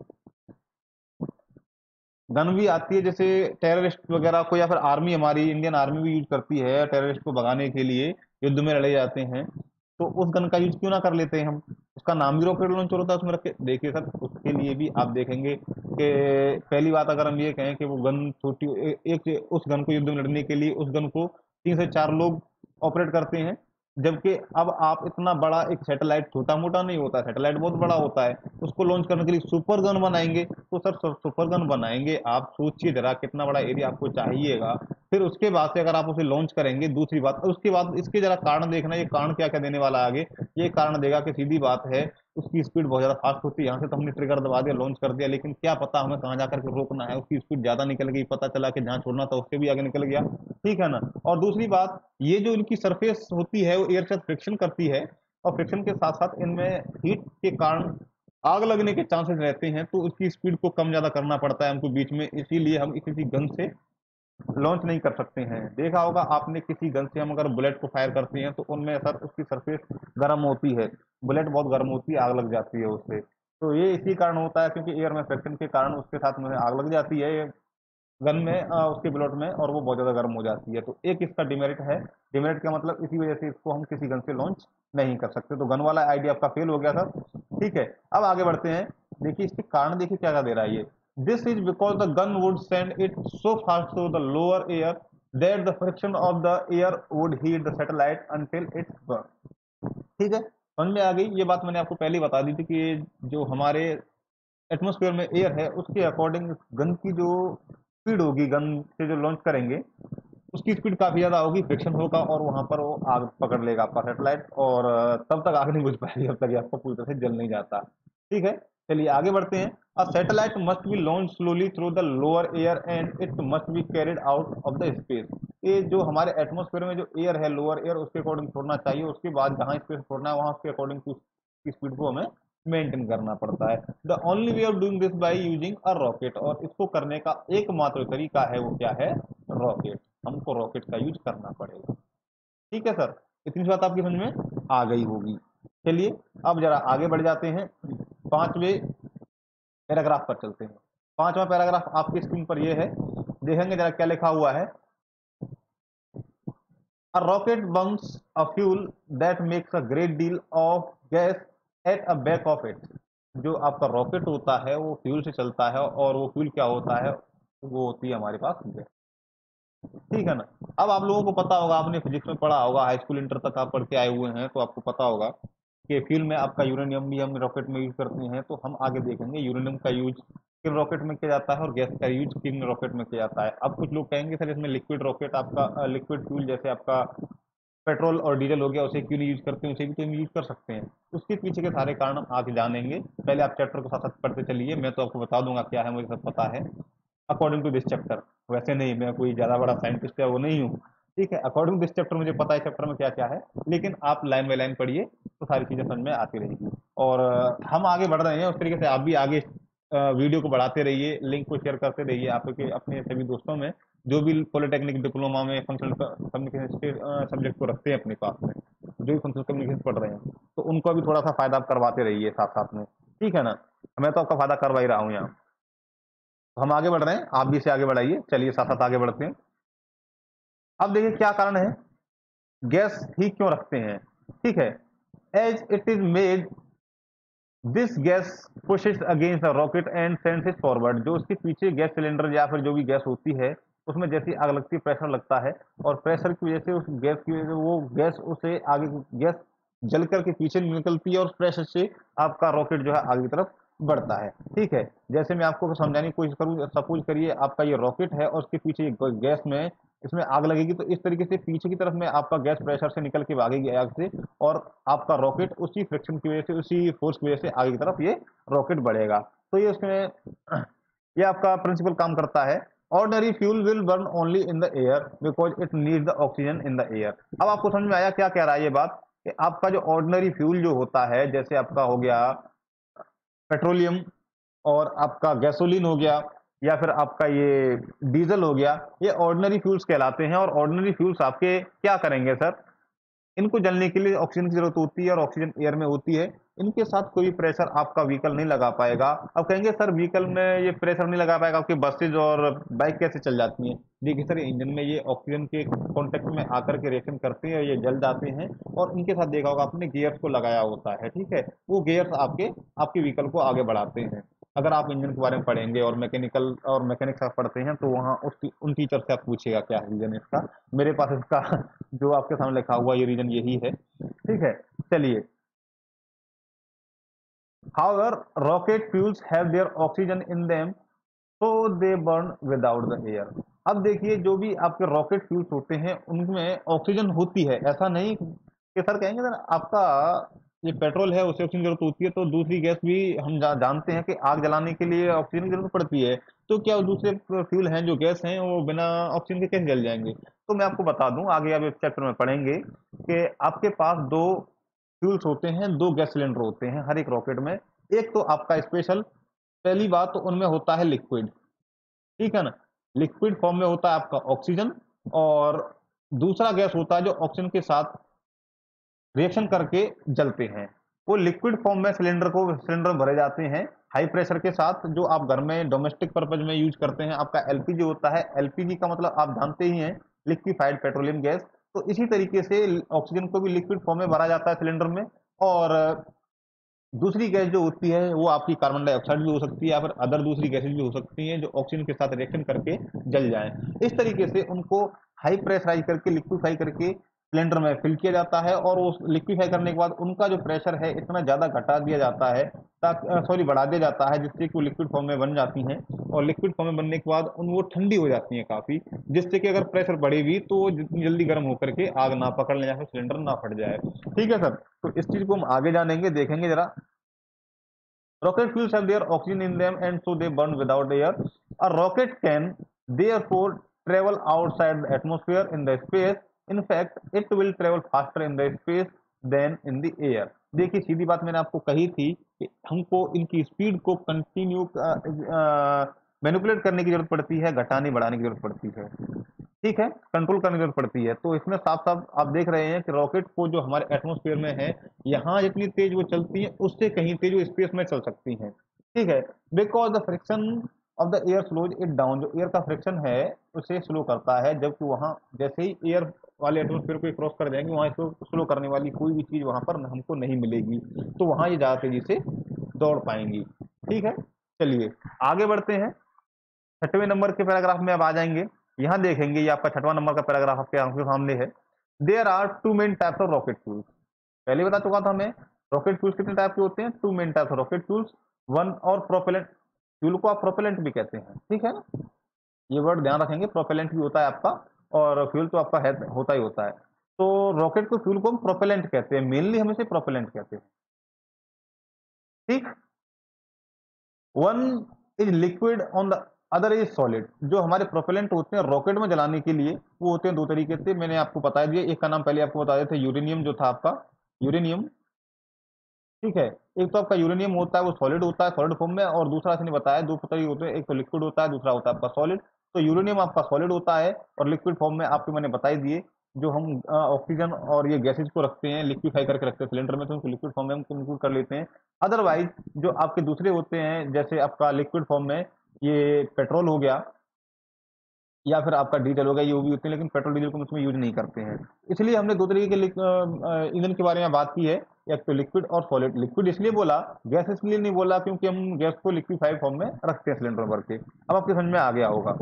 गन भी आती है, जैसे टेररिस्ट वगैरह को, या फिर आर्मी, हमारी इंडियन आर्मी भी यूज करती है टेररिस्ट को भगाने के लिए, युद्ध में लड़े जाते हैं। तो उस गन का यूज क्यों ना कर लेते हैं हम। उसका नाम भी रॉकेट लॉन्चर होता है, उसमें रख के देखिए सर, उसके लिए भी आप देखेंगे कि पहली बात अगर हम ये कहें कि वो गन छोटी, ए- एक उस गन को युद्ध में लड़ने के लिए उस गन को तीन से चार लोग ऑपरेट करते हैं। जबकि अब आप इतना बड़ा एक सैटेलाइट, छोटा मोटा नहीं होता, सैटेलाइट बहुत बड़ा होता है, उसको लॉन्च करने के लिए सुपर गन बनाएंगे। तो सर सुपर गन बनाएंगे, आप सोचिए जरा कितना बड़ा एरिया आपको चाहिएगा। फिर उसके बाद से अगर आप उसे लॉन्च करेंगे, दूसरी बात, और उसके बाद इसके जरा कारण देखना, ये कारण क्या क्या देने वाला है आगे। ये कारण देगा कि सीधी बात है, उसकी स्पीड बहुत ज्यादा फास्ट होती है। यहाँ से तो हमने ट्रिगर दबा दिया, लॉन्च कर दिया, लेकिन क्या पता हमें कहाँ जाकर के रोकना है। उसकी स्पीड ज्यादा निकल गई, पता चला कि जहाँ छोड़ना था उससे भी आगे निकल गया। ठीक है ना। और दूसरी बात, ये जो इनकी सरफेस होती है वो एयर के साथ फ्रिक्शन करती है, और फ्रिक्शन के साथ साथ इनमें हीट के कारण आग लगने के चांसेस रहते हैं। तो उसकी स्पीड को कम ज्यादा करना पड़ता है हमको बीच में, इसीलिए हम किसी गन से लॉन्च नहीं कर सकते हैं। देखा होगा आपने, किसी गन से हम अगर बुलेट को फायर करते हैं तो उनमें सर उसकी सरफेस गर्म होती है, बुलेट बहुत गर्म होती है, आग लग जाती है उससे। तो ये इसी कारण होता है, क्योंकि एयर में फ्रिक्शन के कारण उसके साथ में आग लग जाती है गन में, अ, उसके बुलेट में, और वो बहुत ज्यादा गर्म हो जाती है। तो एक इसका डिमेरिट है। डिमेरिट का मतलब इसी वजह से इसको हम किसी गन से लॉन्च नहीं कर सकते। तो गन वाला आइडिया आपका फेल हो गया सर। ठीक है, अब आगे बढ़ते हैं। देखिए इसके कारण, देखिए क्या क्या दे रहा है ये। This is because the gun would send it so fast through the lower air that the friction of the air would heat the satellite until it's burn. ठीक है, समझ में आ गई। ये बात मैंने आपको पहले ही बता दी थी कि ये जो हमारे एटमॉस्फेयर में एयर है उसके अकॉर्डिंग गन की जो स्पीड होगी, गन से जो लॉन्च करेंगे उसकी स्पीड काफी ज्यादा होगी, फ्रिक्शन होगा, और वहां पर वो आग पकड़ लेगा आपका सैटेलाइट, और अ, तब तक आग नहीं बुझ पाएगी जब तक ये आपको पूरी तरह से जल नहीं जाता। ठीक है, चलिए आगे बढ़ते हैं। A satellite must be launch slowly through the lower air and it must be carried out of the space. ये जो हमारे एटमॉस्फेयर में जो एयर है, लोअर एयर, उसके अकॉर्डिंग छोड़ना चाहिए। उसके बाद जहां स्पेस छोड़ना है वहां उसके अकॉर्डिंग की स्पीड को हमें मेंटेन करना पड़ता है। The only way of doing this by using a rocket, और इसको करने का एकमात्र तरीका है वो क्या है, रॉकेट। हमको रॉकेट का यूज करना पड़ेगा। ठीक है सर, इतनी बात आपकी समझ में आ गई होगी। चलिए अब जरा आगे बढ़ जाते हैं, पांचवें पैराग्राफ पर चलते हैं। पांचवा पैराग्राफ आपकी स्क्रीन पर ये है, देखेंगे जरा क्या लिखा हुआ है। A rocket burns a fuel that makes a great deal of gas at a back of it। जो आपका रॉकेट होता है वो फ्यूल से चलता है, और वो फ्यूल क्या होता है, वो होती है हमारे पास गैस। ठीक है ना। अब आप लोगों को पता होगा, आपने फिजिक्स में पढ़ा होगा, हाई स्कूल इंटर तक आप पढ़ के आए हुए हैं, तो आपको पता होगा कि फ्यूल में आपका यूरेनियम भी हम रॉकेट में यूज करते हैं। तो हम आगे देखेंगे यूरेनियम का यूज किन रॉकेट में किया जाता है और गैस का यूज किन रॉकेट में किया जाता है। अब कुछ लोग कहेंगे सर इसमें लिक्विड रॉकेट, आपका लिक्विड फ्यूल, जैसे आपका पेट्रोल और डीजल हो गया, उसे क्यों नहीं यूज करते हैं, उसे भी तो हम यूज कर सकते हैं। उसके पीछे के सारे कारण हम आगे जानेंगे। पहले आप चैप्टर को साथ साथ पढ़ते चलिए, मैं तो आपको बता दूंगा क्या है, मुझे सब पता है अकॉर्डिंग टू दिस चैप्टर। वैसे नहीं, मैं कोई ज्यादा बड़ा साइंटिस्ट है वो नहीं हूँ, ठीक है, अकॉर्डिंग दिस चैप्टर मुझे पता है चैप्टर में क्या क्या है, लेकिन आप लाइन बाय लाइन पढ़िए तो सारी चीजें समझ में आती रहेगी। और अ, हम आगे बढ़ रहे हैं उस तरीके से आप भी आगे अ, वीडियो को बढ़ाते रहिए, लिंक को शेयर करते रहिए आपके अपने सभी दोस्तों में जो भी पॉलिटेक्निक डिप्लोमा में फंक्शनल कम्युनिकेशन सब्जेक्ट को रखते हैं अपने पास में, जो भी फंक्शनल कम्युनिकेशन पढ़ रहे हैं, तो उनको भी थोड़ा सा फायदा आप करवाते रहिए साथ साथ में। ठीक है ना, मैं तो आपका फायदा करवा ही रहा हूँ यहाँ। तो हम आगे बढ़ रहे हैं, आप भी इसे आगे बढ़ाइए, चलिए साथ साथ आगे बढ़ते हैं। अब देखिए क्या कारण है गैस ही क्यों रखते हैं। ठीक है, as it is made this gas pushes against the rocket and sends it forward. जो उसके पीछे गैस सिलेंडर या फिर जो भी गैस होती है उसमें जैसी आग लगती है प्रेशर लगता है, और प्रेशर की वजह से उस गैस की वजह से वो गैस उसे आगे, गैस जल करके पीछे निकलती है और प्रेशर से आपका रॉकेट जो है आगे की तरफ बढ़ता है। ठीक है, जैसे मैं आपको समझाने की कोशिश करूँ, सपोज करिए आपका ये रॉकेट है और उसके पीछे गैस में इसमें आग लगेगी, तो इस तरीके से पीछे की तरफ में आपका गैस प्रेशर से निकल के भागेगी आग से, और आपका रॉकेट उसी फ्रिक्शन की वजह से, उसी फोर्स की वजह से आगे की तरफ ये रॉकेट बढ़ेगा। तो ये उसमें ये आपका प्रिंसिपल काम करता है। Ordinary fuel will burn only in the air because it need the oxygen in the air. अब आपको समझ में आया क्या कह रहा है ये बात, कि आपका जो ऑर्डिनरी फ्यूल जो होता है, जैसे आपका हो गया पेट्रोलियम और आपका गैसोलीन हो गया या फिर आपका ये डीजल हो गया, ये ऑर्डिनरी फ्यूल्स कहलाते हैं। और ऑर्डिनरी फ्यूल्स आपके क्या करेंगे सर, इनको जलने के लिए ऑक्सीजन की जरूरत होती है और ऑक्सीजन एयर में होती है, इनके साथ कोई प्रेशर आपका व्हीकल नहीं लगा पाएगा। अब कहेंगे सर व्हीकल में ये प्रेशर नहीं लगा पाएगा, आपकी बसेज और बाइक कैसे चल जाती हैं। देखिए सर, इंजन में ये ऑक्सीजन के कांटेक्ट में आकर के रिएक्शन करते हैं और ये जल जाते हैं, और इनके साथ देखा होगा आपने गियर्स को लगाया होता है। ठीक है, वो गियर्स आपके आपके व्हीकल को आगे बढ़ाते हैं। अगर आप इंजन के बारे में पढ़ेंगे और मैकेनिकल और मैकेनिक्स आप पढ़ते हैं तो वहाँ उस उन टीचर से आप पूछिएगा क्या रीजन है इसका। मेरे पास इसका जो आपके सामने लिखा हुआ ये रीजन यही है। ठीक है, चलिए। However, rocket fuels have their oxygen in them, so they burn without the air। अब देखिए, जो भी आपके रॉकेट फ्यूल्स होते हैं उनमें ऑक्सीजन होती है, ऐसा नहीं कि सर कहेंगे सर आपका ये पेट्रोल है उसे ऑक्सीजन की जरूरत होती है, तो दूसरी गैस भी हम जा, जानते हैं कि आग जलाने के लिए ऑक्सीजन की जरूरत पड़ती है, तो क्या वो दूसरे फ्यूल हैं जो गैस हैं वो बिना ऑक्सीजन के कैसे जल जाएंगे। तो मैं आपको बता दूं, आगे आप इस चैप्टर में पढ़ेंगे कि आपके पास दो फ्यूल्स होते हैं, दो गैस सिलेंडर होते हैं हर एक रॉकेट में। एक तो आपका स्पेशल, पहली बात तो उनमें होता है लिक्विड। ठीक है ना, लिक्विड फॉर्म में होता है आपका ऑक्सीजन, और दूसरा गैस होता है जो ऑक्सीजन के साथ रिएक्शन करके जलते हैं। वो लिक्विड फॉर्म में सिलेंडर को सिलेंडर भरे जाते हैं हाई प्रेशर के साथ, जो आप घर में डोमेस्टिक पर्पज में यूज करते हैं। आपका एलपीजी होता है, एलपीजी का मतलब आप जानते ही हैं, लिक्विफाइड पेट्रोलियम गैस। तो इसी तरीके से ऑक्सीजन को भी लिक्विड फॉर्म में भरा जाता है सिलेंडर में। और दूसरी गैस जो होती है वो आपकी कार्बन डाइऑक्साइड भी हो सकती है, या फिर अदर दूसरी गैसेज भी हो सकती हैं जो ऑक्सीजन के साथ रिएक्शन करके जल जाएं। इस तरीके से उनको हाई प्रेशराइज करके लिक्विफाई करके सिलेंडर में फिल किया जाता है, और उस लिक्विफाई करने के बाद उनका जो प्रेशर है इतना ज्यादा घटा दिया जाता है, ताकि सॉरी बढ़ा दिया जाता है, जिससे कि वो लिक्विड फॉर्म में बन जाती हैं। और लिक्विड फॉर्म में बनने के बाद उन वो ठंडी हो जाती हैं काफी, जिससे कि अगर प्रेशर बढ़े भी तो वो जितनी जल्दी गर्म होकर के आग ना पकड़ ले या फिर सिलेंडर ना फट जाए। ठीक है सर, तो इस चीज को हम आगे जानेंगे, देखेंगे जरा। Rocket fuels have their oxygen in them and so they burn without air. A rocket can therefore travel outside the atmosphere in the space. In fact, it will travel faster in the space than in the air। देखिए सीधी बात मैंने आपको कही थी कि हमको इनकी स्पीड को कंटिन्यू मैनिपुलेट करने की जरूरत पड़ती है, घटाने बढ़ाने की जरूरत पड़ती है। ठीक है, कंट्रोल करने की जरूरत पड़ती है। तो इसमें साफ साफ आप देख रहे हैं कि रॉकेट को जो हमारे एटमॉस्फेयर में है, यहाँ जितनी तेज वो चलती है उससे कहीं तेज वो स्पेस में चल सकती हैं। ठीक है, because the friction of the air slows it down. जो एयर का फ्रिक्शन है उसे स्लो करता है, जबकि वहां जैसे ही एयर वाले एटमॉस्फेयर को क्रॉस कर जाएंगे वहां इसको स्लो करने वाली कोई भी चीज वहां पर हमको नहीं मिलेगी, तो वहां ये ज्यादा तेजी से दौड़ पाएंगी। ठीक है, चलिए आगे बढ़ते हैं। छठवें नंबर के पैराग्राफ में अब आ जाएंगे। यहां देखेंगे, ये आपका छठवां नंबर का पैराग्राफ आपके आंखों के सामने है। There are two main types of rocket fuels. पहले बता चुका था मैं, रॉकेट फ्यूल्स कितने टाइप के होते हैं, two main types of rocket fuels. One और प्रोपेलेंट फ्यूल को आप प्रोपेलेंट भी कहते हैं। ठीक है ना, ये वर्ड ध्यान रखेंगे, प्रोपेलेंट भी होता है आपका, और फ्यूल तो आपका है होता ही होता है। तो रॉकेट को फ्यूल को हम प्रोपेलेंट कहते हैं, मेनली हम इसे प्रोपेलेंट कहते हैं। ठीक, one is liquid on the other is solid. जो हमारे प्रोपेलेंट होते हैं रॉकेट में जलाने के लिए, वो होते हैं दो तरीके से, मैंने आपको बता दिया। एक का नाम पहले आपको बता देते, यूरेनियम जो था आपका, यूरेनियम, ठीक है। एक तो आपका यूरेनियम होता है वो सॉलिड होता है, सॉलिड फॉर्म में, और दूसरा इसने बताया दो तरीके होते हैं, एक तो लिक्विड होता है, दूसरा होता है आपका सॉलिड। तो यूरेनियम आपका सॉलिड होता है, और लिक्विड फॉर्म में आपको मैंने बता ही दिए। जो हम ऑक्सीजन और ये गैसेज को रखते हैं, लिक्विफाई करके रखते हैं सिलेंडर में, तो उनको लिक्विड फॉर्म में हम इंक्लूड कर लेते हैं। अदरवाइज जो आपके दूसरे होते हैं, जैसे आपका लिक्विड फॉर्म में ये पेट्रोल हो गया, या फिर आपका डीजल हो गया, ये वो भी होते हैं, लेकिन पेट्रोल डीजल को हम उसमें यूज नहीं करते हैं। इसलिए हमने दो तरीके के लिक- अ, अ, ईंधन के बारे में बात की है, एक तो लिक्विड और सॉलिड। लिक्विड इसलिए बोला, गैस इसलिए नहीं बोला, क्योंकि हम गैस को लिक्विफाइड फॉर्म में रखते हैं सिलेंडर भर के। अब आपके समझ में आ गया होगा।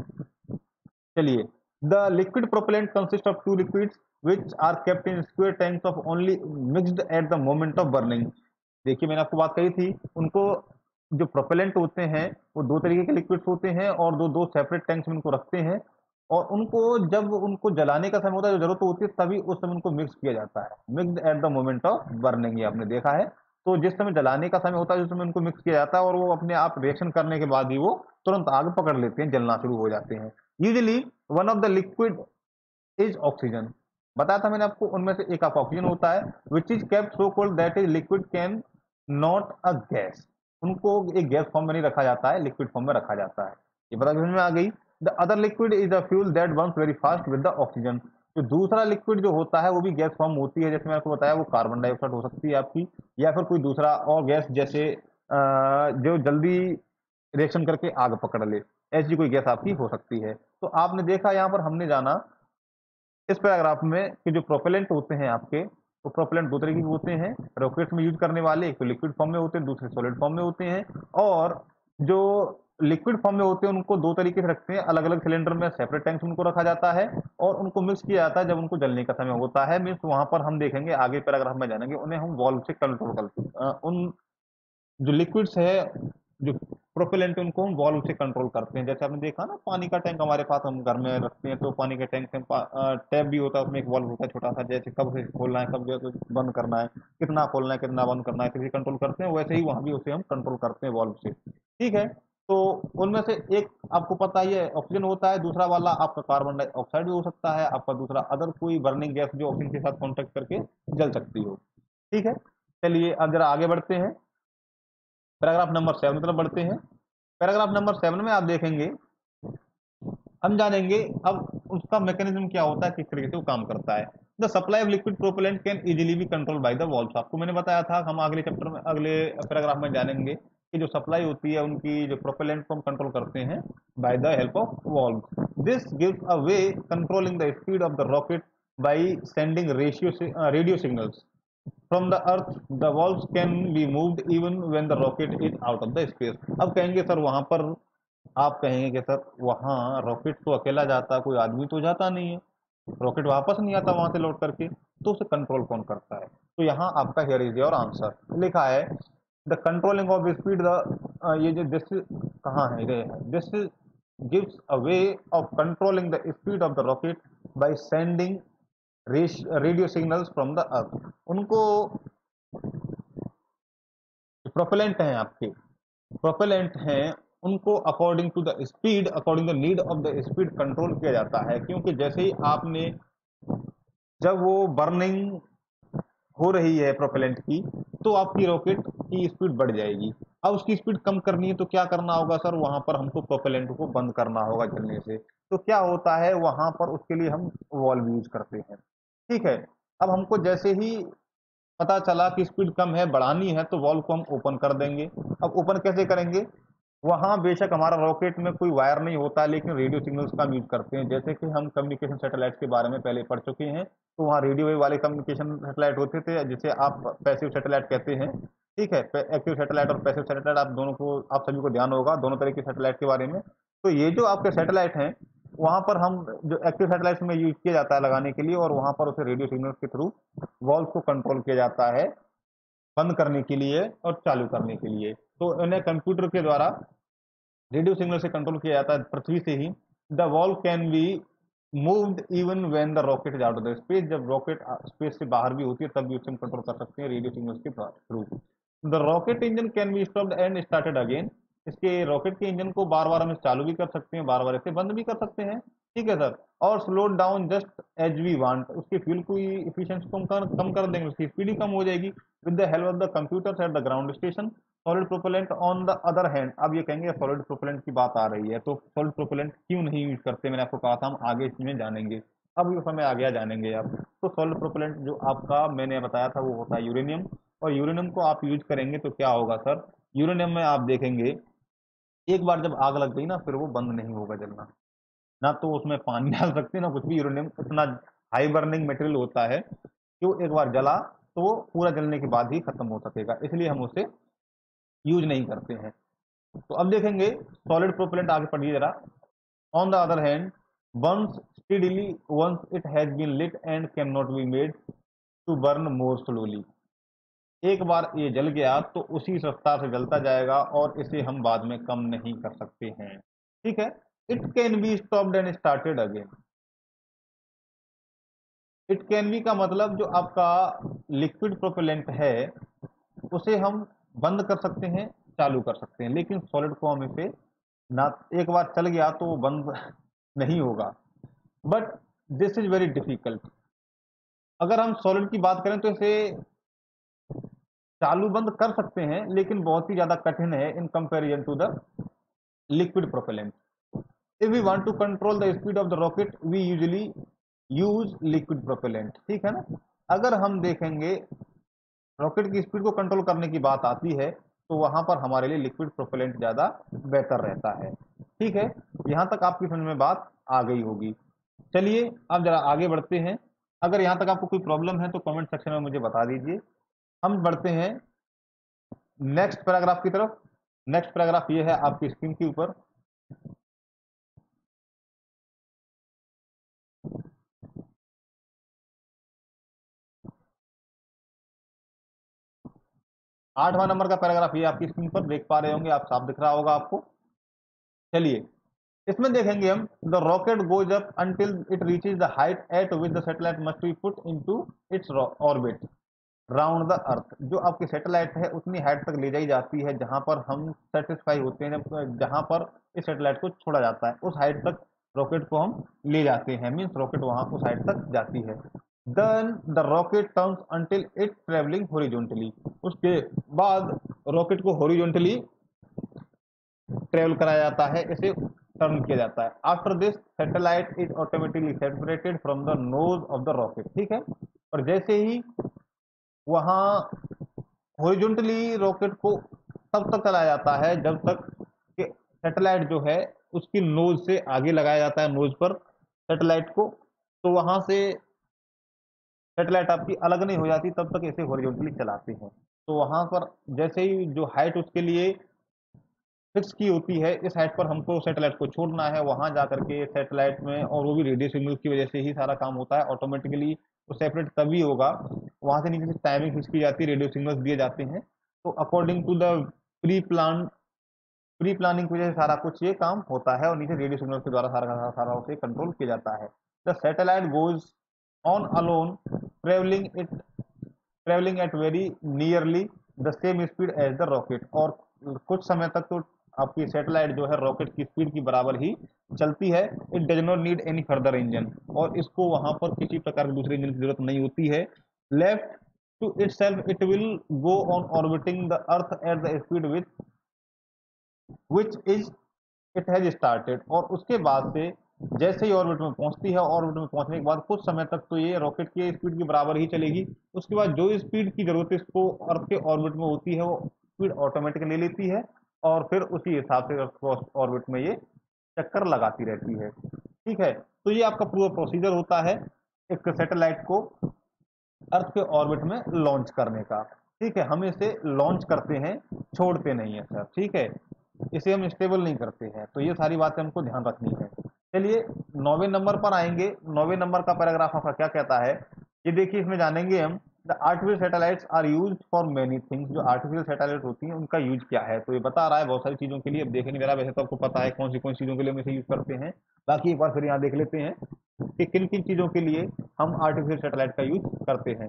चलिए, the liquid propellant consist of two liquids which are kept in square tanks of only mixed at the moment of burning. देखिए, मैंने आपको बात कही थी, उनको जो प्रोपेलेंट होते हैं वो दो तरीके के लिक्विड्स होते हैं, और दो दो सेपरेट टैंक्स में उनको रखते हैं, और उनको जब उनको जलाने का समय होता है, जो जरूरत होती है, तभी उस समय उनको मिक्स किया जाता है। Mixed at the moment of burning, ये आपने देखा है। तो जिस समय जलाने का समय होता है, उस समय उनको मिक्स किया जाता है, और वो अपने आप रिएक्शन करने के बाद ही वो तुरंत आग पकड़ लेते हैं, जलना शुरू हो जाते हैं। Usually one of the liquid is oxygen. बताया था मैंने आपको, उनमें से एक आपका ऑक्सीजन होता है, which is kept so cold that is liquid can not a gas. उनको एक गैस फॉर्म में नहीं रखा जाता है, लिक्विड फॉर्म में रखा जाता है। ये बता समझ में आ गई। The other liquid is a fuel that burns very fast with the oxygen. जो दूसरा लिक्विड जो होता है वो भी गैस फॉर्म होती है, जैसे मैंने आपको बताया, वो कार्बन डाइऑक्साइड हो सकती है आपकी, या फिर कोई दूसरा और गैस, जैसे अ, जो जल्दी रिएक्शन करके आग पकड़ ले, ऐसी कोई गैस आपकी हो सकती है। तो आपने देखा यहाँ पर, हमने जाना इस पैराग्राफ में कि जो प्रोपेलेंट होते हैं आपके, तो प्रोपेलेंट दो तरीके के होते हैं रॉकेट्स में यूज करने वाले, एक तो लिक्विड फॉर्म में होते हैं, दूसरे सॉलिड फॉर्म में होते हैं। और जो लिक्विड फॉर्म में होते हैं उनको दो तरीके से रखते हैं, अलग अलग सिलेंडर में सेपरेट टैंक्स में उनको रखा जाता है, और उनको मिक्स किया जाता है जब उनको जलने का समय होता है। मीन्स वहां पर हम देखेंगे आगे पैराग्राफ में जानेंगे, उन्हें हम वॉल्व से कंट्रोल करते हैं। उन जो लिक्विड्स है, जो प्रोपेलेंट, उनको हम वॉल्व से कंट्रोल करते हैं। जैसे आपने देखा ना, पानी का टैंक हमारे पास हम घर में रखते हैं, तो पानी के टैंक से टैप भी होता है, उसमें एक वॉल्व होता है छोटा सा, जैसे कब से खोलना है, कब जो बंद करना है, कितना खोलना है, कितना बंद करना है, किसी कंट्रोल करते हैं, वैसे ही वहां भी उसे हम कंट्रोल करते हैं वॉल्व से। ठीक है। तो उनमें से एक आपको पता ही है ऑक्सीजन होता है, दूसरा वाला आपका कार्बन डाइऑक्साइड भी हो सकता है, आपका दूसरा अदर कोई बर्निंग गैस जो ऑक्सीजन के साथ कॉन्टेक्ट करके जल सकती हो। ठीक है। चलिए अब जरा आगे बढ़ते हैं, पैराग्राफ नंबर सेवन की तरफ बढ़ते हैं। पैराग्राफ नंबर सेवन में आप देखेंगे, हम जानेंगे अब उसका मैकेनिज्म क्या होता है, किस तरीके से वो काम करता है। The supply of liquid propellant can easily be control by the valves. आपको मैंने बताया था, हम अगले चैप्टर में, अगले पैराग्राफ में जानेंगे कि जो सप्लाई होती है उनकी, जो प्रोपेलेंट को हम कंट्रोल करते हैं by the help of valve. This gives a way controlling the speed of the rocket by sending ratio radio signals from the earth. The valves can be moved even when the rocket is out of the space. अब कहेंगे सर वहां पर, आप कहेंगे कि सर वहां रॉकेट तो अकेला जाता, कोई आदमी तो जाता नहीं है, रॉकेट वापस नहीं आता वहां से लौट करके, तो उसे कंट्रोल कौन करता है? तो यहाँ आपका हियर इज योर आंसर लिखा है, the controlling of speed the, ये जो दिस कहाँ है, ये this gives a way of controlling the speed of the rocket by sending radio signals from the earth. उनको प्रोपेलेंट हैं आपके, प्रोपेलेंट हैं, उनको according to the speed, according the need of the speed control किया जाता है। क्योंकि जैसे ही आपने, जब वो बर्निंग हो रही है प्रोपेलेंट की, तो आपकी रॉकेट की स्पीड बढ़ जाएगी। अब उसकी स्पीड कम करनी है तो क्या करना होगा सर, वहां पर हमको प्रोपेलेंट को बंद करना होगा जलने से। तो क्या होता है वहां पर, उसके लिए हम वॉल्व यूज करते हैं। ठीक है। अब हमको जैसे ही पता चला कि स्पीड कम है, बढ़ानी है, तो वॉल्व को हम ओपन कर देंगे। अब ओपन कैसे करेंगे? वहां बेशक हमारा रॉकेट में कोई वायर नहीं होता, लेकिन रेडियो सिग्नल्स का यूज करते हैं। जैसे कि हम कम्युनिकेशन सैटेलाइट के बारे में पहले पढ़ चुके हैं, तो वहाँ रेडियो वेव वाले कम्युनिकेशन सैटेलाइट होते थे, जिसे आप पैसिव सैटेलाइट कहते हैं। ठीक है। एक्टिव सैटेलाइट और पैसिव सैटेलाइट, आप दोनों को, आप सभी को ध्यान होगा दोनों तरह के सैटेलाइट के बारे में। तो ये जो आपके सैटेलाइट हैं, वहां पर हम, जो एक्टिव सैटेलाइट में यूज किया जाता है लगाने के लिए, और वहां पर उसे रेडियो सिग्नल्स के थ्रू वॉल्व को कंट्रोल किया जाता है, बंद करने के लिए और चालू करने के लिए। तो इन्हें कंप्यूटर के द्वारा रेडियो सिग्नल से कंट्रोल किया जाता है पृथ्वी से ही। The valve can be moved even when the rocket is out of the space. जब रॉकेट स्पेस से बाहर भी होती है तब भी उसे हम कंट्रोल कर सकते हैं रेडियो सिग्नल्स के through. The rocket engine can be stopped and started again. इसके रॉकेट के इंजन को बार बार हम चालू भी कर सकते हैं, बार बार इसे बंद भी कर सकते हैं, ठीक है सर। और slow down just as we want, उसके फ्यूल की इफिशियंसी को हम कर, कम कर देंगे, उसकी स्पीड ही कम हो जाएगी with the help of the computers at the ground station. Solid propellant on the other hand, अब ये कहेंगे सॉलिड प्रोपेलेंट की बात आ रही है तो सॉलिड प्रोपेलेंट क्यों नहीं यूज करते, मैंने आपको कहा था हम आगे इसमें जानेंगे, अब ये समय आ गया जानेंगे आप। तो सॉलिड प्रोपेलेंट जो आपका मैंने बताया था वो होता है यूरेनियम, और यूरेनियम को आप यूज करेंगे तो क्या होगा सर, यूरेनियम में आप देखेंगे एक बार जब आग लग गई ना फिर वो बंद नहीं होगा जलना, ना तो उसमें पानी डाल सकते ना कुछ भी, यूरेनियम इतना हाई बर्निंग मटेरियल होता है कि वो एक बार जला तो वो पूरा जलने के बाद ही खत्म हो सकेगा, इसलिए हम उसे यूज नहीं करते हैं। तो अब देखेंगे सॉलिड प्रोपेलेंट, आगे पढ़िए जरा। On the other hand burns speedily once it has been lit and can not be made to burn more slowly, एक बार ये जल गया तो उसी रफ्तार से जलता जाएगा और इसे हम बाद में कम नहीं कर सकते हैं, ठीक है। It can be stopped and started again, it can be का मतलब जो आपका लिक्विड प्रोपेलेंट है उसे हम बंद कर सकते हैं, चालू कर सकते हैं, लेकिन सॉलिड को हम इसे ना, एक बार चल गया तो वो बंद नहीं होगा, but this is very difficult. अगर हम सॉलिड की बात करें तो इसे चालू बंद कर सकते हैं लेकिन बहुत ही ज्यादा कठिन है in comparison to the liquid propellant. If we want to control the speed of the rocket we usually use liquid propellant, ठीक है ना। अगर हम देखेंगे रॉकेट की स्पीड को कंट्रोल करने की बात आती है तो वहां पर हमारे लिए लिक्विड प्रोपेलेंट ज्यादा बेहतर रहता है, ठीक है। यहां तक आपकी समझ में बात आ गई होगी। चलिए अब जरा आगे बढ़ते हैं, अगर यहां तक आपको कोई प्रॉब्लम है तो कमेंट सेक्शन में मुझे बता दीजिए। हम बढ़ते हैं नेक्स्ट पैराग्राफ की तरफ। नेक्स्ट पैराग्राफ ये है आपकी स्क्रीन के ऊपर। आठवां नंबर का पैराग्राफ ये आपकी स्क्रीन पर देख पा रहे होंगे आप, साफ दिख रहा होगा आपको। चलिए इसमें देखेंगे हम, the rocket goes up until it reaches the height at which the satellite must be put into its orbit round the earth. जो आपकी सैटेलाइट है उतनी हाइट तक ले जाई जाती है जहां पर हम सेटिस्फाई होते हैं, जहां पर इस सैटेलाइट को छोड़ा जाता है उस हाइट तक रॉकेट को हम ले जाते हैं, मीन्स रॉकेट वहां उस हाइट तक जाती है। Then the rocket turns until it travelling horizontally, उसके बाद रॉकेट को हॉरिजॉन्टली ट्रेवल कराया जाता है, इसे टर्न किया जाता है। After this satellite is automatically separated from the nose of the rocket, ठीक है। और जैसे ही वहां हॉरिजॉन्टली रॉकेट को तब तक चलाया जाता है जब तक कि सैटेलाइट जो है उसकी नोज से आगे लगाया जाता है, नोज पर सैटेलाइट को, तो वहां से सैटेलाइट आपकी अलग नहीं हो जाती तब तक इसे हॉरिजॉन्टली चलाते हैं। तो वहां पर जैसे ही जो हाइट उसके लिए फिक्स की होती है, इस हाइट पर हमको सैटेलाइट को छोड़ना है, वहां जाकर के सैटेलाइट में, और वो भी रेडियो सिग्नल की वजह से ही सारा काम होता है, ऑटोमेटिकली वो सेपरेट तभी होगा, वहां से नीचे से टाइमिंग फिक्स की जाती है, रेडियो सिग्नल्स दिए जाते हैं। तो according to the pre plan pre planning की वजह से सारा कुछ ये काम होता है और नीचे रेडियो सिग्नल के द्वारा सारा का सारा उसे कंट्रोल किया जाता है। The satellite goes on alone travelling it travelling at very nearly the same speed as the rocket, और कुछ समय तक तो आपकी सैटेलाइट जो है रॉकेट की स्पीड की बराबर ही चलती है। It does not need any further engine, और इसको वहां पर किसी प्रकार के दूसरे इंजन की जरूरत नहीं होती है। Left to itself it will go on orbiting the earth at the speed with which is it has started, और उसके बाद से जैसे ही ऑर्बिट में पहुंचती है, ऑर्बिट में पहुंचने के बाद कुछ समय तक तो ये रॉकेट की स्पीड की बराबर ही चलेगी, उसके बाद जो स्पीड की जरूरत इसको अर्थ के ऑर्बिट में होती है वो स्पीड ऑटोमेटिक ले लेती है, और फिर उसी हिसाब से ऑर्बिट में ये चक्कर लगाती रहती है, ठीक है। तो ये आपका पूरा प्रोसीजर होता है एक सैटेलाइट को अर्थ के ऑर्बिट में लॉन्च करने का, ठीक है। हम इसे लॉन्च करते हैं, छोड़ते नहीं है सर, ठीक है, इसे हम स्टेबल नहीं करते हैं, तो ये सारी बातें हमको ध्यान रखनी है। चलिए नौवे नंबर पर आएंगे। नौवे नंबर का पैराग्राफ आपका क्या कहता है, ये देखिए, इसमें जानेंगे हम the artificial satellites are used for many things. जो आर्टिफिशियल सैटेलाइट होती हैं उनका यूज क्या है, तो ये बता रहा है बहुत सारी चीजों के लिए। अब देखेंगे जरा, वैसे तो आपको पता है कौन सी कौन सी चीजों के लिए हम इसे यूज करते हैं, बाकी एक बार फिर यहाँ देख लेते हैं कि किन किन चीजों के लिए हम आर्टिफिशियल सैटेलाइट का यूज करते हैं।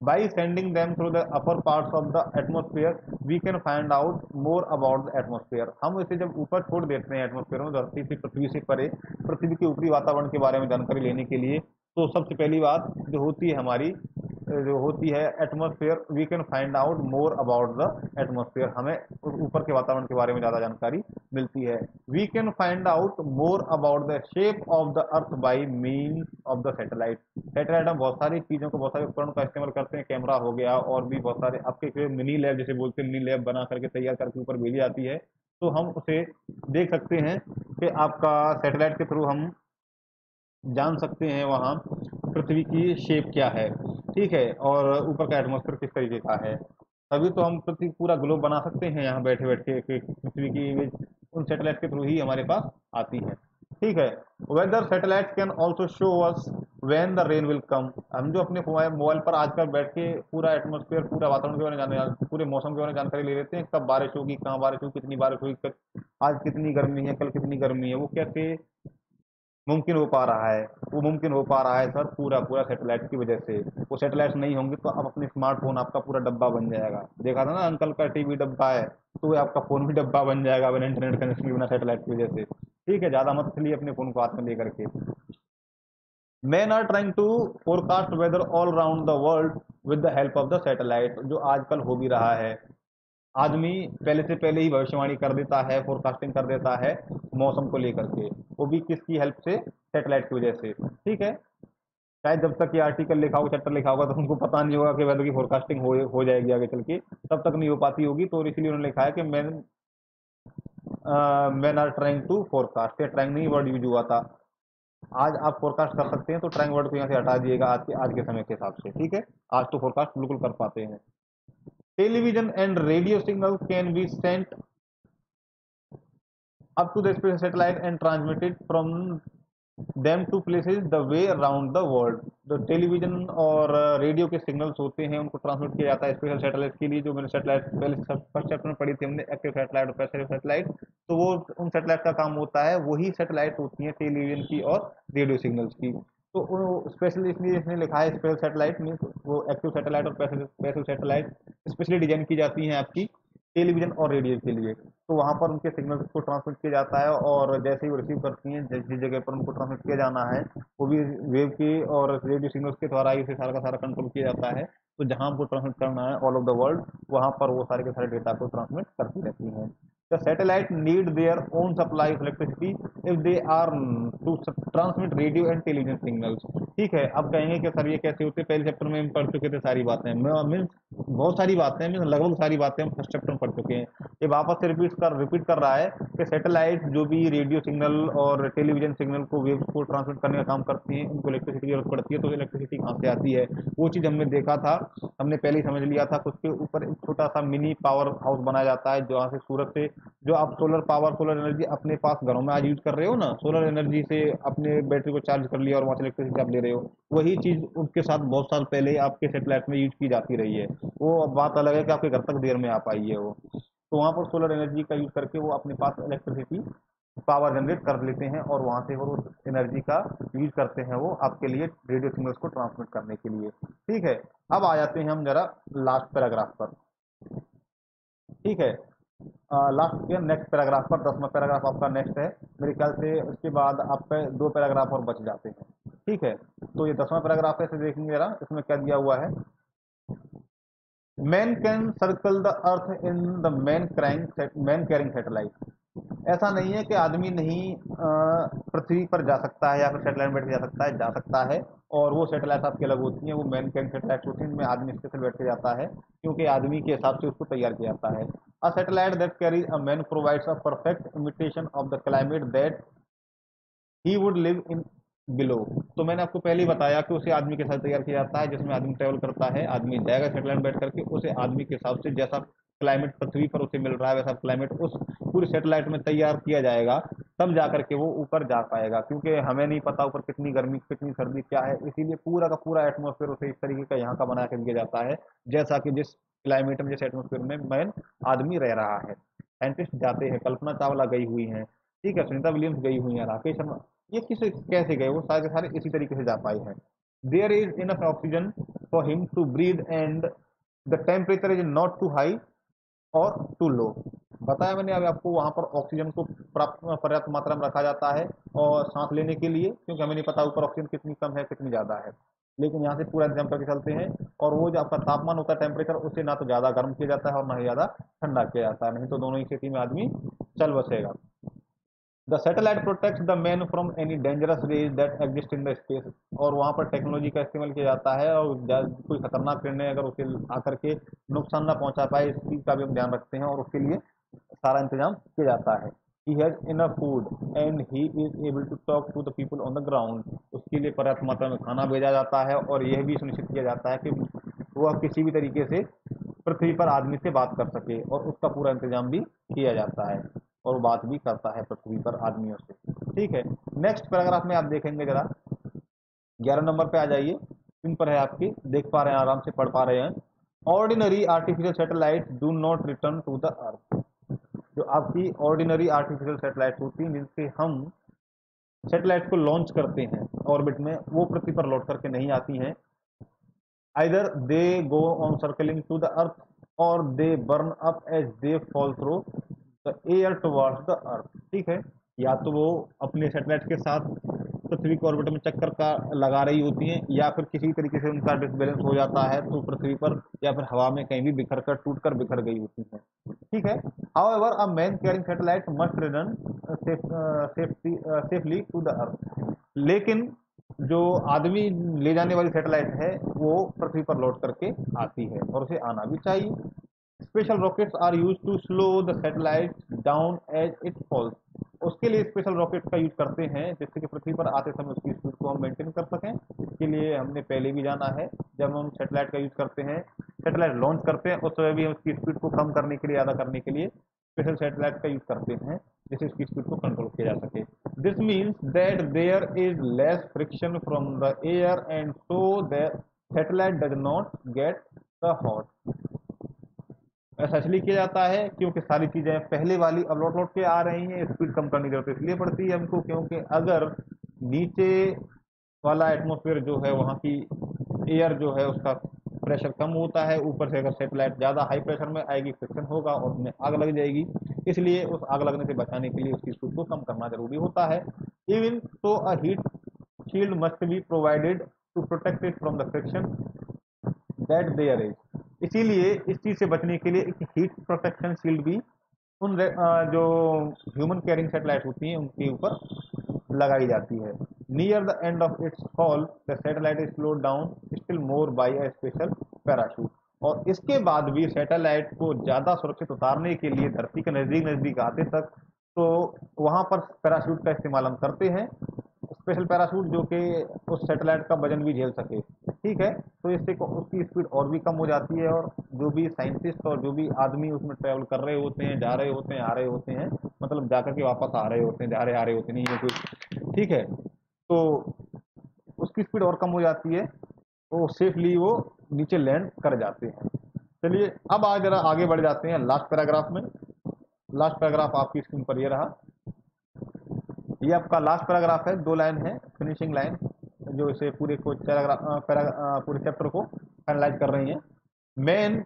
By sending them through the upper parts of the atmosphere, we can find out more about the atmosphere. हम इसे जब ऊपर छोड़ देते हैं एटमॉस्फेयर में, धरती से, पृथ्वी से परे, पृथ्वी के ऊपरी वातावरण के बारे में जानकारी लेने के लिए, तो सबसे पहली बात जो होती है हमारी, जो होती है atmosphere, we can find out more about the atmosphere, हमें ऊपर के वातावरण के बारे में ज़्यादा जानकारी मिलती है। We can find out more about the shape of the earth by means of the satellite. Satellite हम बहुत सारी चीज़ों को, बहुत सारे उपकरणों का इस्तेमाल करते हैं, कैमरा हो गया और भी बहुत सारे आपके मिनी लैब जैसे बोलते हैं, मिनी लैब बना करके तैयार करके ऊपर भेजी जाती है, तो हम उसे देख सकते हैं कि आपका सैटेलाइट के थ्रू हम जान सकते हैं वहाँ पृथ्वी की शेप क्या है, ठीक है, और ऊपर का एटमॉस्फेयर किस तरीके का है। तभी तो हम पृथ्वी पूरा ग्लोब बना सकते हैं यहाँ बैठे बैठ के, कि पृथ्वी की इमेज उन सैटेलाइट के थ्रू ही हमारे पास आती है, ठीक है। Weather satellite can also show us when the rain will come. हम जो अपने मोबाइल पर आजकल बैठ के पूरा एटमॉस्फेयर, पूरा वातावरण के बारे में जाने, पूरे मौसम के बारे में जानकारी ले लेते हैं, कब बारिश होगी, कहाँ बारिश होगी, कितनी बारिश होगी, आज कितनी गर्मी है, कल कितनी गर्मी है, वो कैसे मुमकिन हो पा रहा है? वो मुमकिन हो पा रहा है सर पूरा पूरा सैटेलाइट की वजह से। वो सैटेलाइट नहीं होंगे तो अब अपने स्मार्टफोन आपका पूरा डब्बा बन जाएगा। देखा था ना अंकल का टीवी डब्बा है, तो वो आपका फोन भी डब्बा बन जाएगा बिना इंटरनेट कनेक्शन के, बिना सैटेलाइट की वजह से, ठीक है। ज्यादा मत चलिए अपने फोन को हाथ में लेकर के। Man are trying to forecast weather all around the world with the help of the satellite, जो आजकल हो भी रहा है। आदमी पहले से पहले ही भविष्यवाणी कर देता है, फोरकास्टिंग कर देता है मौसम को लेकर के, वो भी किसकी हेल्प से? सैटेलाइट की वजह से, ठीक है। शायद जब तक ये आर्टिकल लिखा होगा, चैप्टर लिखा होगा, तो उनको पता नहीं होगा कि वेदर की फोरकास्टिंग हो हो जाएगी आगे चल के, तब तक नहीं हो पाती होगी, तो इसलिए उन्होंने लिखा है कि man man are trying to forecast. या ट्राइंग नहीं वर्ड यूज हुआ था। आज आप फोरकास्ट कर सकते हैं, तो ट्राइंग वर्ड को यहाँ से हटा दिएगा आज के आज के समय के हिसाब से, ठीक है। आज तो फोरकास्ट बिल्कुल कर पाते हैं। Television and radio signal can be sent up to the space satellite and transmitted from them to places the way around the world। जो टेलीविजन और रेडियो के सिग्नल्स होते हैं उनको ट्रांसमिट किया जाता है स्पेशल सैटेलाइट के लिए, जो मैंने सैटेलाइट पहले फर्स्ट चैप्टर में पढ़ी थी हमने, एक्टिव सैटेलाइट और पैसिव सैटेलाइट। तो वो उन सैटेलाइट का काम होता है, वही सैटेलाइट होती है टेलीविजन की और रेडियो सिग्नल्स की। तो स्पेशली इसलिए इसने लिखा है स्पेशल सैटेलाइट मीन्स वो एक्टिव सैटेलाइट और पैसिव सैटेलाइट स्पेशली डिजाइन की जाती हैं आपकी टेलीविजन और रेडियो के लिए। तो वहाँ पर उनके सिग्नल्स को ट्रांसमिट किया जाता है, और जैसे ही वो रिसीव करती हैं, जिस जिस जगह पर उनको ट्रांसमिट किया जाना है, वो भी वेव के और रेडियो सिग्नल्स के द्वारा ही उसे सारा का सारा कंट्रोल किया जाता है। तो जहाँ हमको ट्रांसमिट करना है ऑल ओवर द वर्ल्ड, वहाँ पर वो सारे के सारे डेटा को ट्रांसमिट करती रहती हैं। The satellite need their own supply of electricity if they are to transmit radio and television signals। ठीक है। अब कहेंगे कि सर ये कैसे होते हैं, पहले चैप्टर में हम पढ़ चुके थे सारी बातें, मीन्स बहुत सारी बातें, मीन्स लगभग सारी बातें हम फर्स्ट चैप्टर में पढ़ चुके हैं। ये वापस से रिपीट कर रिपीट कर रहा है कि सैटेलाइट जो भी रेडियो सिग्नल और टेलीविजन सिग्नल को वेव्स को ट्रांसमिट करने का काम करती हैं, उनको इलेक्ट्रिसिटी की जरूरत पड़ती है। तो इलेक्ट्रिसिटी कहाँ से आती है, वो चीज़ हमने देखा था, हमने पहले ही समझ लिया था। उसके ऊपर एक छोटा सा मिनी पावर हाउस बनाया जाता है, जहाँ से सूरज से जो आप सोलर पावर, सोलर एनर्जी अपने पास घरों में आज यूज कर रहे हो ना, सोलर एनर्जी से अपने बैटरी को चार्ज कर लिया और वहाँ से इलेक्ट्रिसिटी आप ले रहे हो, वही चीज उनके साथ बहुत साल पहले आपके सैटेलाइट में यूज की जाती रही है। वो बात अलग है कि आपके घर तक देर में आ पाई है वो। तो वहाँ पर सोलर एनर्जी का यूज करके वो अपने पास इलेक्ट्रिसिटी पावर जनरेट कर लेते हैं, और वहाँ से वो उस एनर्जी का यूज करते हैं वो आपके लिए रेडियो सिग्नल्स को ट्रांसमिट करने के लिए, ठीक है। अब आ जाते हैं हम जरा लास्ट पैराग्राफ पर, ठीक है। लास्ट के नेक्स्ट पैराग्राफ पर, दसवां पैराग्राफ आपका नेक्स्ट है मेरे ख्याल से। उसके बाद आपके दो पैराग्राफ और बच जाते हैं, ठीक है। तो ये दसवां पैराग्राफ है, इसे देखेंगे जरा, इसमें क्या दिया हुआ है। Man can circle the earth in the man carrying man carrying satellite. ऐसा नहीं है कि आदमी नहीं पृथ्वी पर जा सकता है या फिर सैटेलाइट में बैठ के जा सकता है, जा सकता है। और वो सैटेलाइट आपकी अलग होती हैं, वो मैन कैरिंग सैटेलाइट होती हैं, इनमें आदमी स्पेशल बैठ के जाता है, क्योंकि आदमी के हिसाब से उसको तैयार किया जाता है। A satellite that carries a man provides a perfect imitation of the climate that he would live in below. तो मैंने आपको पहले ही बताया कि उसे आदमी के साथ तैयार किया जाता है, जिसमें आदमी ट्रेवल करता है, आदमी जाएगा सैटेलाइट में बैठ करके, उसे आदमी के हिसाब से जैसा क्लाइमेट पृथ्वी पर उसे मिल रहा है वैसा क्लाइमेट उस पूरी सैटेलाइट में तैयार किया जाएगा, तब जा करके वो ऊपर जा पाएगा। क्योंकि हमें नहीं पता ऊपर कितनी गर्मी कितनी सर्दी क्या है, इसीलिए पूरा का पूरा एटमॉस्फेयर उसे इस तरीके का यहाँ का बना कर दिया जाता है, जैसा कि जिस क्लाइमेट में, जिस एटमॉस्फेयर में मैन आदमी रह रहा है। साइंटिस्ट जाते हैं, कल्पना चावला गई हुई हैं, ठीक है, सुनीता विलियम्स गई हुई हैं, राकेश शर्मा, ये किस कैसे गए, वो सारे के सारे इसी तरीके से जा पाए हैं। There is enough oxygen for him to breathe and the temperature is not too high और टू लो। बताया मैंने अभी आपको, वहां पर ऑक्सीजन को पर्याप्त मात्रा में रखा जाता है और सांस लेने के लिए, क्योंकि हमें नहीं पता ऊपर ऑक्सीजन कितनी कम है कितनी ज़्यादा है। लेकिन यहाँ से पूरा इंतजाम करके चलते हैं। और वो जो आपका तापमान होता है, टेम्परेचर, उससे ना तो ज़्यादा गर्म किया जाता है और ना ही ज़्यादा ठंडा किया जाता है, नहीं तो दोनों ही स्थिति में आदमी चल बसेगा। The satellite protects the man from any dangerous rays that exist in the space. और वहाँ पर टेक्नोलॉजी का इस्तेमाल किया जाता है और कोई खतरनाक किरणें अगर उसे आकर के नुकसान ना पहुंचा पाए, इस चीज़ का भी हम ध्यान रखते हैं और उसके लिए सारा इंतजाम किया जाता है। He has enough food and he is able to talk to the people on the ground. उसके लिए पर्याप्त मात्रा में खाना भेजा जाता है और यह भी सुनिश्चित किया जाता है कि वह किसी भी तरीके से पृथ्वी पर आदमी से बात कर सके, और उसका पूरा इंतजाम भी किया जाता है और बात भी करता है पृथ्वी पर आदमियों से। ठीक है, नेक्स्ट पैराग्राफ में आप देखेंगे, जरा ग्यारह नंबर पे आ जाइए। इन पर है आपकी, देख पा रहे हैं, आराम से पढ़ पा रहे हैं। Ordinary artificial satellite do not return to the earth. जो आपकी ऑर्डिनरी आर्टिफिशियल सैटेलाइट होती हैं, जिनसे हम सैटेलाइट को लॉन्च करते हैं ऑर्बिट में, वो पृथ्वी पर लौट करके नहीं आती हैं। Either they go on circling to the earth और they burn up as they fall through the air towards the earth. ठीक है, या तो वो अपने सैटेलाइट के साथ पृथ्वी के ऑर्बिट में चक्कर का लगा रही होती हैं, या फिर किसी तरीके से उनका डिसबैलेंस हो जाता है तो पृथ्वी पर या फिर हवा में कहीं भी बिखर कर टूट कर बिखर गई होती हैं। ठीक है, however a man carrying satellite must return safely to the earth. लेकिन जो आदमी ले जाने वाली सैटेलाइट है वो पृथ्वी पर लौट करके आती है और उसे आना भी चाहिए। Special rockets are use to slow the satellite down as it falls. उसके लिए स्पेशल रॉकेट का यूज करते हैं जिससे कि पृथ्वी पर आते समय उसकी स्पीड को हम मेंटेन कर सकें। इसके लिए हमने पहले भी जाना है, जब हम सैटेलाइट का यूज करते हैं, सैटेलाइट लॉन्च करते हैं, उस समय भी हम उसकी स्पीड को कम करने के लिए, ज़्यादा करने के लिए स्पेशल सैटेलाइट का यूज करते हैं जिससे उसकी स्पीड को कंट्रोल किया जा सके। This means that there is less friction from the air and so that satellite does not get the hot. ऐसा इसलिए किया जाता है क्योंकि सारी चीजें पहले वाली अब लौट लौट के आ रही हैं, स्पीड कम करने की जरूरत इसलिए पड़ती है हमको, क्योंकि अगर नीचे वाला एटमॉस्फेयर जो है, वहाँ की एयर जो है, उसका प्रेशर कम होता है, ऊपर से अगर सैटेलाइट ज़्यादा हाई प्रेशर में आएगी, फ्रिक्शन होगा और उसमें आग लग जाएगी। इसलिए उस आग लगने से बचाने के लिए उसकी स्पीड को कम करना जरूरी होता है। Even so a heat shield must be provided to protect it from the friction that there is. इसीलिए इस चीज से बचने के लिए एक हीट प्रोटेक्शन शील्ड भी उन जो ह्यूमन कैरिंग सैटेलाइट होती हैं उनके ऊपर लगाई जाती है। Near the end of its fall the satellite is slowed down still more by a special parachute. और इसके बाद भी सैटेलाइट को ज़्यादा सुरक्षित उतारने के लिए धरती के नज़दीक नज़दीक आते तक, तो वहाँ पर पैराशूट का इस्तेमाल हम करते हैं, स्पेशल पैराशूट जो कि उस सैटेलाइट का वजन भी झेल सके। ठीक है, तो इससे उसकी स्पीड और भी कम हो जाती है और जो भी साइंटिस्ट और जो भी आदमी उसमें ट्रैवल कर रहे होते हैं, जा रहे होते हैं, आ रहे होते हैं, मतलब जाकर के वापस आ रहे होते हैं, जा रहे आ रहे होते नहीं है कोई। ठीक है, तो उसकी स्पीड और कम हो जाती है, तो सेफली वो नीचे लैंड कर जाते हैं। चलिए अब आज जरा आगे बढ़ जाते हैं लास्ट पैराग्राफ में। लास्ट पैराग्राफ आपकी स्क्रीन पर ये रहा, ये आपका लास्ट पैराग्राफ है, दो लाइन है, फिनिशिंग लाइन, जो इसे पूरे को पैराग्राफ पूरे चैप्टर को फाइनलाइज कर रही है। Man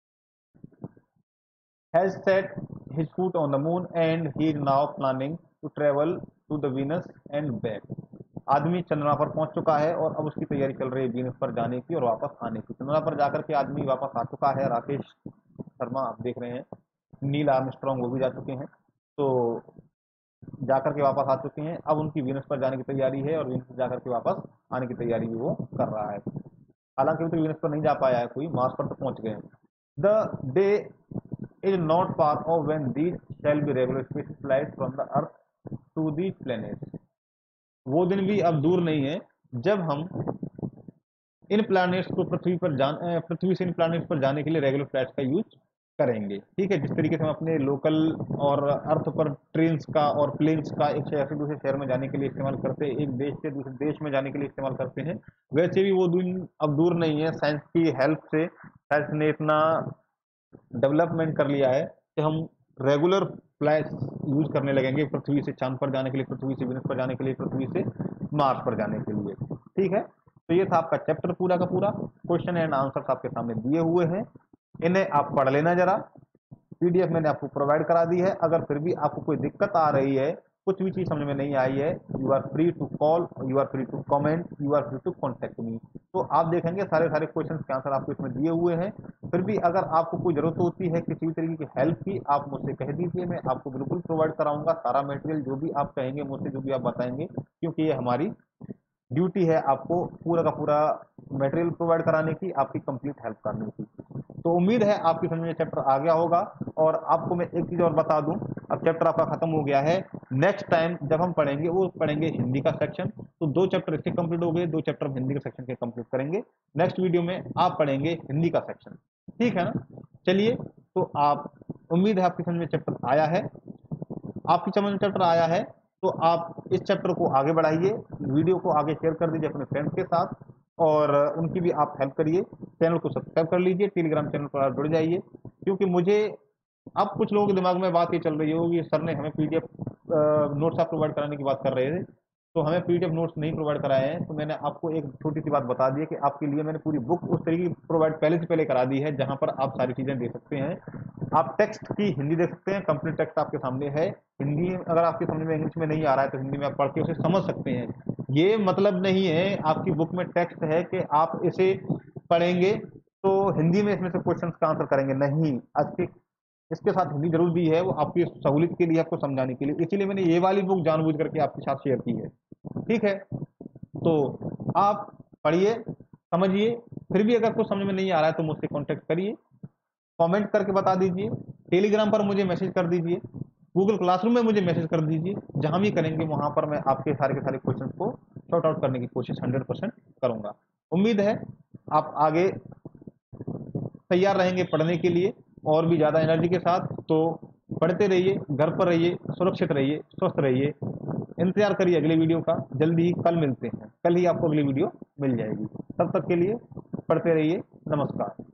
has set his foot on the moon and he is now planning to travel to the Venus and back. आदमी चंद्रमा पर पहुंच चुका है और अब उसकी तैयारी चल रही है वीनस पर जाने की और वापस आने की। चंद्रमा पर जाकर के आदमी वापस आ चुका है, राकेश शर्मा आप देख रहे हैं, नील आर्मस्ट्रॉन्ग वो भी जा चुके हैं, तो जाकर के वापस आ चुके हैं। अब उनकी वीनस पर जाने की तैयारी है और वीनस पर जाकर के वापस आने की तैयारी भी वो कर रहा है। हालांकि वो तो वीनस पर नहीं जा पाया है कोई, मार्स पर तो पहुंच गए हैं। The day is not far off when these shall be regular space flight from the earth to the planets. वो दिन भी अब दूर नहीं है जब हम इन प्लैनेट्स को पृथ्वी पर जान पृथ्वी से इन प्लैनेट्स पर जाने के लिए रेगुलर फ्लाइट्स का यूज करेंगे। ठीक है, जिस तरीके से हम अपने लोकल और अर्थ पर ट्रेन्स का और प्लेन्स का एक शहर से दूसरे शहर में जाने के लिए इस्तेमाल करते हैं, एक देश से दूसरे देश में जाने के लिए इस्तेमाल करते हैं, वैसे भी वो दिन अब दूर नहीं है। साइंस की हेल्प से साइंस ने इतना डेवलपमेंट कर लिया है कि हम रेगुलर फ्लाइट्स यूज करने लगेंगे पृथ्वी से चांद पर जाने के लिए, पृथ्वी से वीनस पर जाने के लिए, पृथ्वी से मार्स पर जाने के लिए। ठीक है, तो ये था आपका चैप्टर पूरा का पूरा, क्वेश्चन एंड आंसर आपके सामने दिए हुए हैं, इन्हें आप पढ़ लेना जरा। पीडीएफ मैंने आपको प्रोवाइड करा दी है। अगर फिर भी आपको कोई दिक्कत आ रही है, कुछ भी चीज समझ में नहीं आई है, you are free to call, you are free to comment, you are free to contact me. तो आप देखेंगे सारे सारे क्वेश्चंस के आंसर आपको इसमें दिए हुए हैं। फिर भी अगर आपको कोई जरूरत होती है किसी भी तरीके की हेल्प की, आप मुझसे कह दीजिए, मैं आपको बिल्कुल प्रोवाइड कराऊंगा सारा मटेरियल, जो भी आप कहेंगे मुझसे, जो भी आप बताएंगे, क्योंकि ये हमारी ड्यूटी है आपको पूरा का पूरा मटेरियल प्रोवाइड कराने की, आपकी कंप्लीट हेल्प करने की। तो उम्मीद है आपकी समझ में चैप्टर आ गया होगा। और आपको मैं एक चीज और बता दूं, अब चैप्टर आपका खत्म हो गया है, नेक्स्ट टाइम जब हम पढ़ेंगे वो पढ़ेंगे हिंदी का सेक्शन। तो दो चैप्टर इसके कंप्लीट हो गए, दो चैप्टर हिंदी के सेक्शन के कंप्लीट करेंगे। नेक्स्ट वीडियो में आप पढ़ेंगे हिंदी का सेक्शन, ठीक है ना। चलिए, तो आप, उम्मीद है आपकी समझ में चैप्टर आया है। आपकी समझ में चैप्टर आया है तो आप इस चैप्टर को आगे बढ़ाइए, वीडियो को आगे शेयर कर दीजिए अपने फ्रेंड्स के साथ, और उनकी भी आप हेल्प करिए। चैनल को सब्सक्राइब कर लीजिए, टेलीग्राम चैनल पर आप जुड़ जाइए, क्योंकि मुझे अब कुछ लोगों के दिमाग में बात ये चल रही होगी, सर ने हमें पीडीएफ नोट्स आप प्रोवाइड कराने की बात कर रहे थे, तो हमें पीडीएफ नोट्स नहीं प्रोवाइड कराए हैं। तो मैंने आपको एक छोटी सी बात बता दी है कि आपके लिए मैंने पूरी बुक उस तरीके की प्रोवाइड पहले से पहले करा दी है, जहां पर आप सारी चीजें देख सकते हैं। आप टेक्स्ट की हिंदी देख सकते हैं, कंप्लीट टेक्स्ट आपके सामने है। हिंदी अगर आपके समझ में इंग्लिश में नहीं आ रहा है तो हिंदी में आप पढ़ के उसे समझ सकते हैं। ये मतलब नहीं है आपकी बुक में टेक्स्ट है कि आप इसे पढ़ेंगे तो हिंदी में इसमें से क्वेश्चंस का आंसर करेंगे, नहीं। अच्छी, इसके साथ हिंदी जरूर भी है, वो आपकी सहूलियत के लिए, आपको समझाने के लिए, इसीलिए मैंने ये वाली बुक जानबूझ करके आपके साथ शेयर की है, ठीक है। तो आप पढ़िए, समझिए, फिर भी अगर कुछ समझ में नहीं आ रहा है तो मुझसे कांटेक्ट करिए, कमेंट करके बता दीजिए, टेलीग्राम पर मुझे मैसेज कर दीजिए, गूगल क्लासरूम में मुझे मैसेज कर दीजिए। जहां भी करेंगे वहां पर मैं आपके सारे के सारे क्वेश्चंस को सॉर्ट आउट करने की कोशिश हंड्रेड परसेंट करूंगा। उम्मीद है आप आगे तैयार रहेंगे पढ़ने के लिए और भी ज्यादा एनर्जी के साथ। तो पढ़ते रहिए, घर पर रहिए, सुरक्षित रहिए, स्वस्थ रहिए। इंतजार करिए अगले वीडियो का, जल्दी ही कल मिलते हैं, कल ही आपको अगली वीडियो मिल जाएगी। तब तक के लिए पढ़ते रहिए, नमस्कार।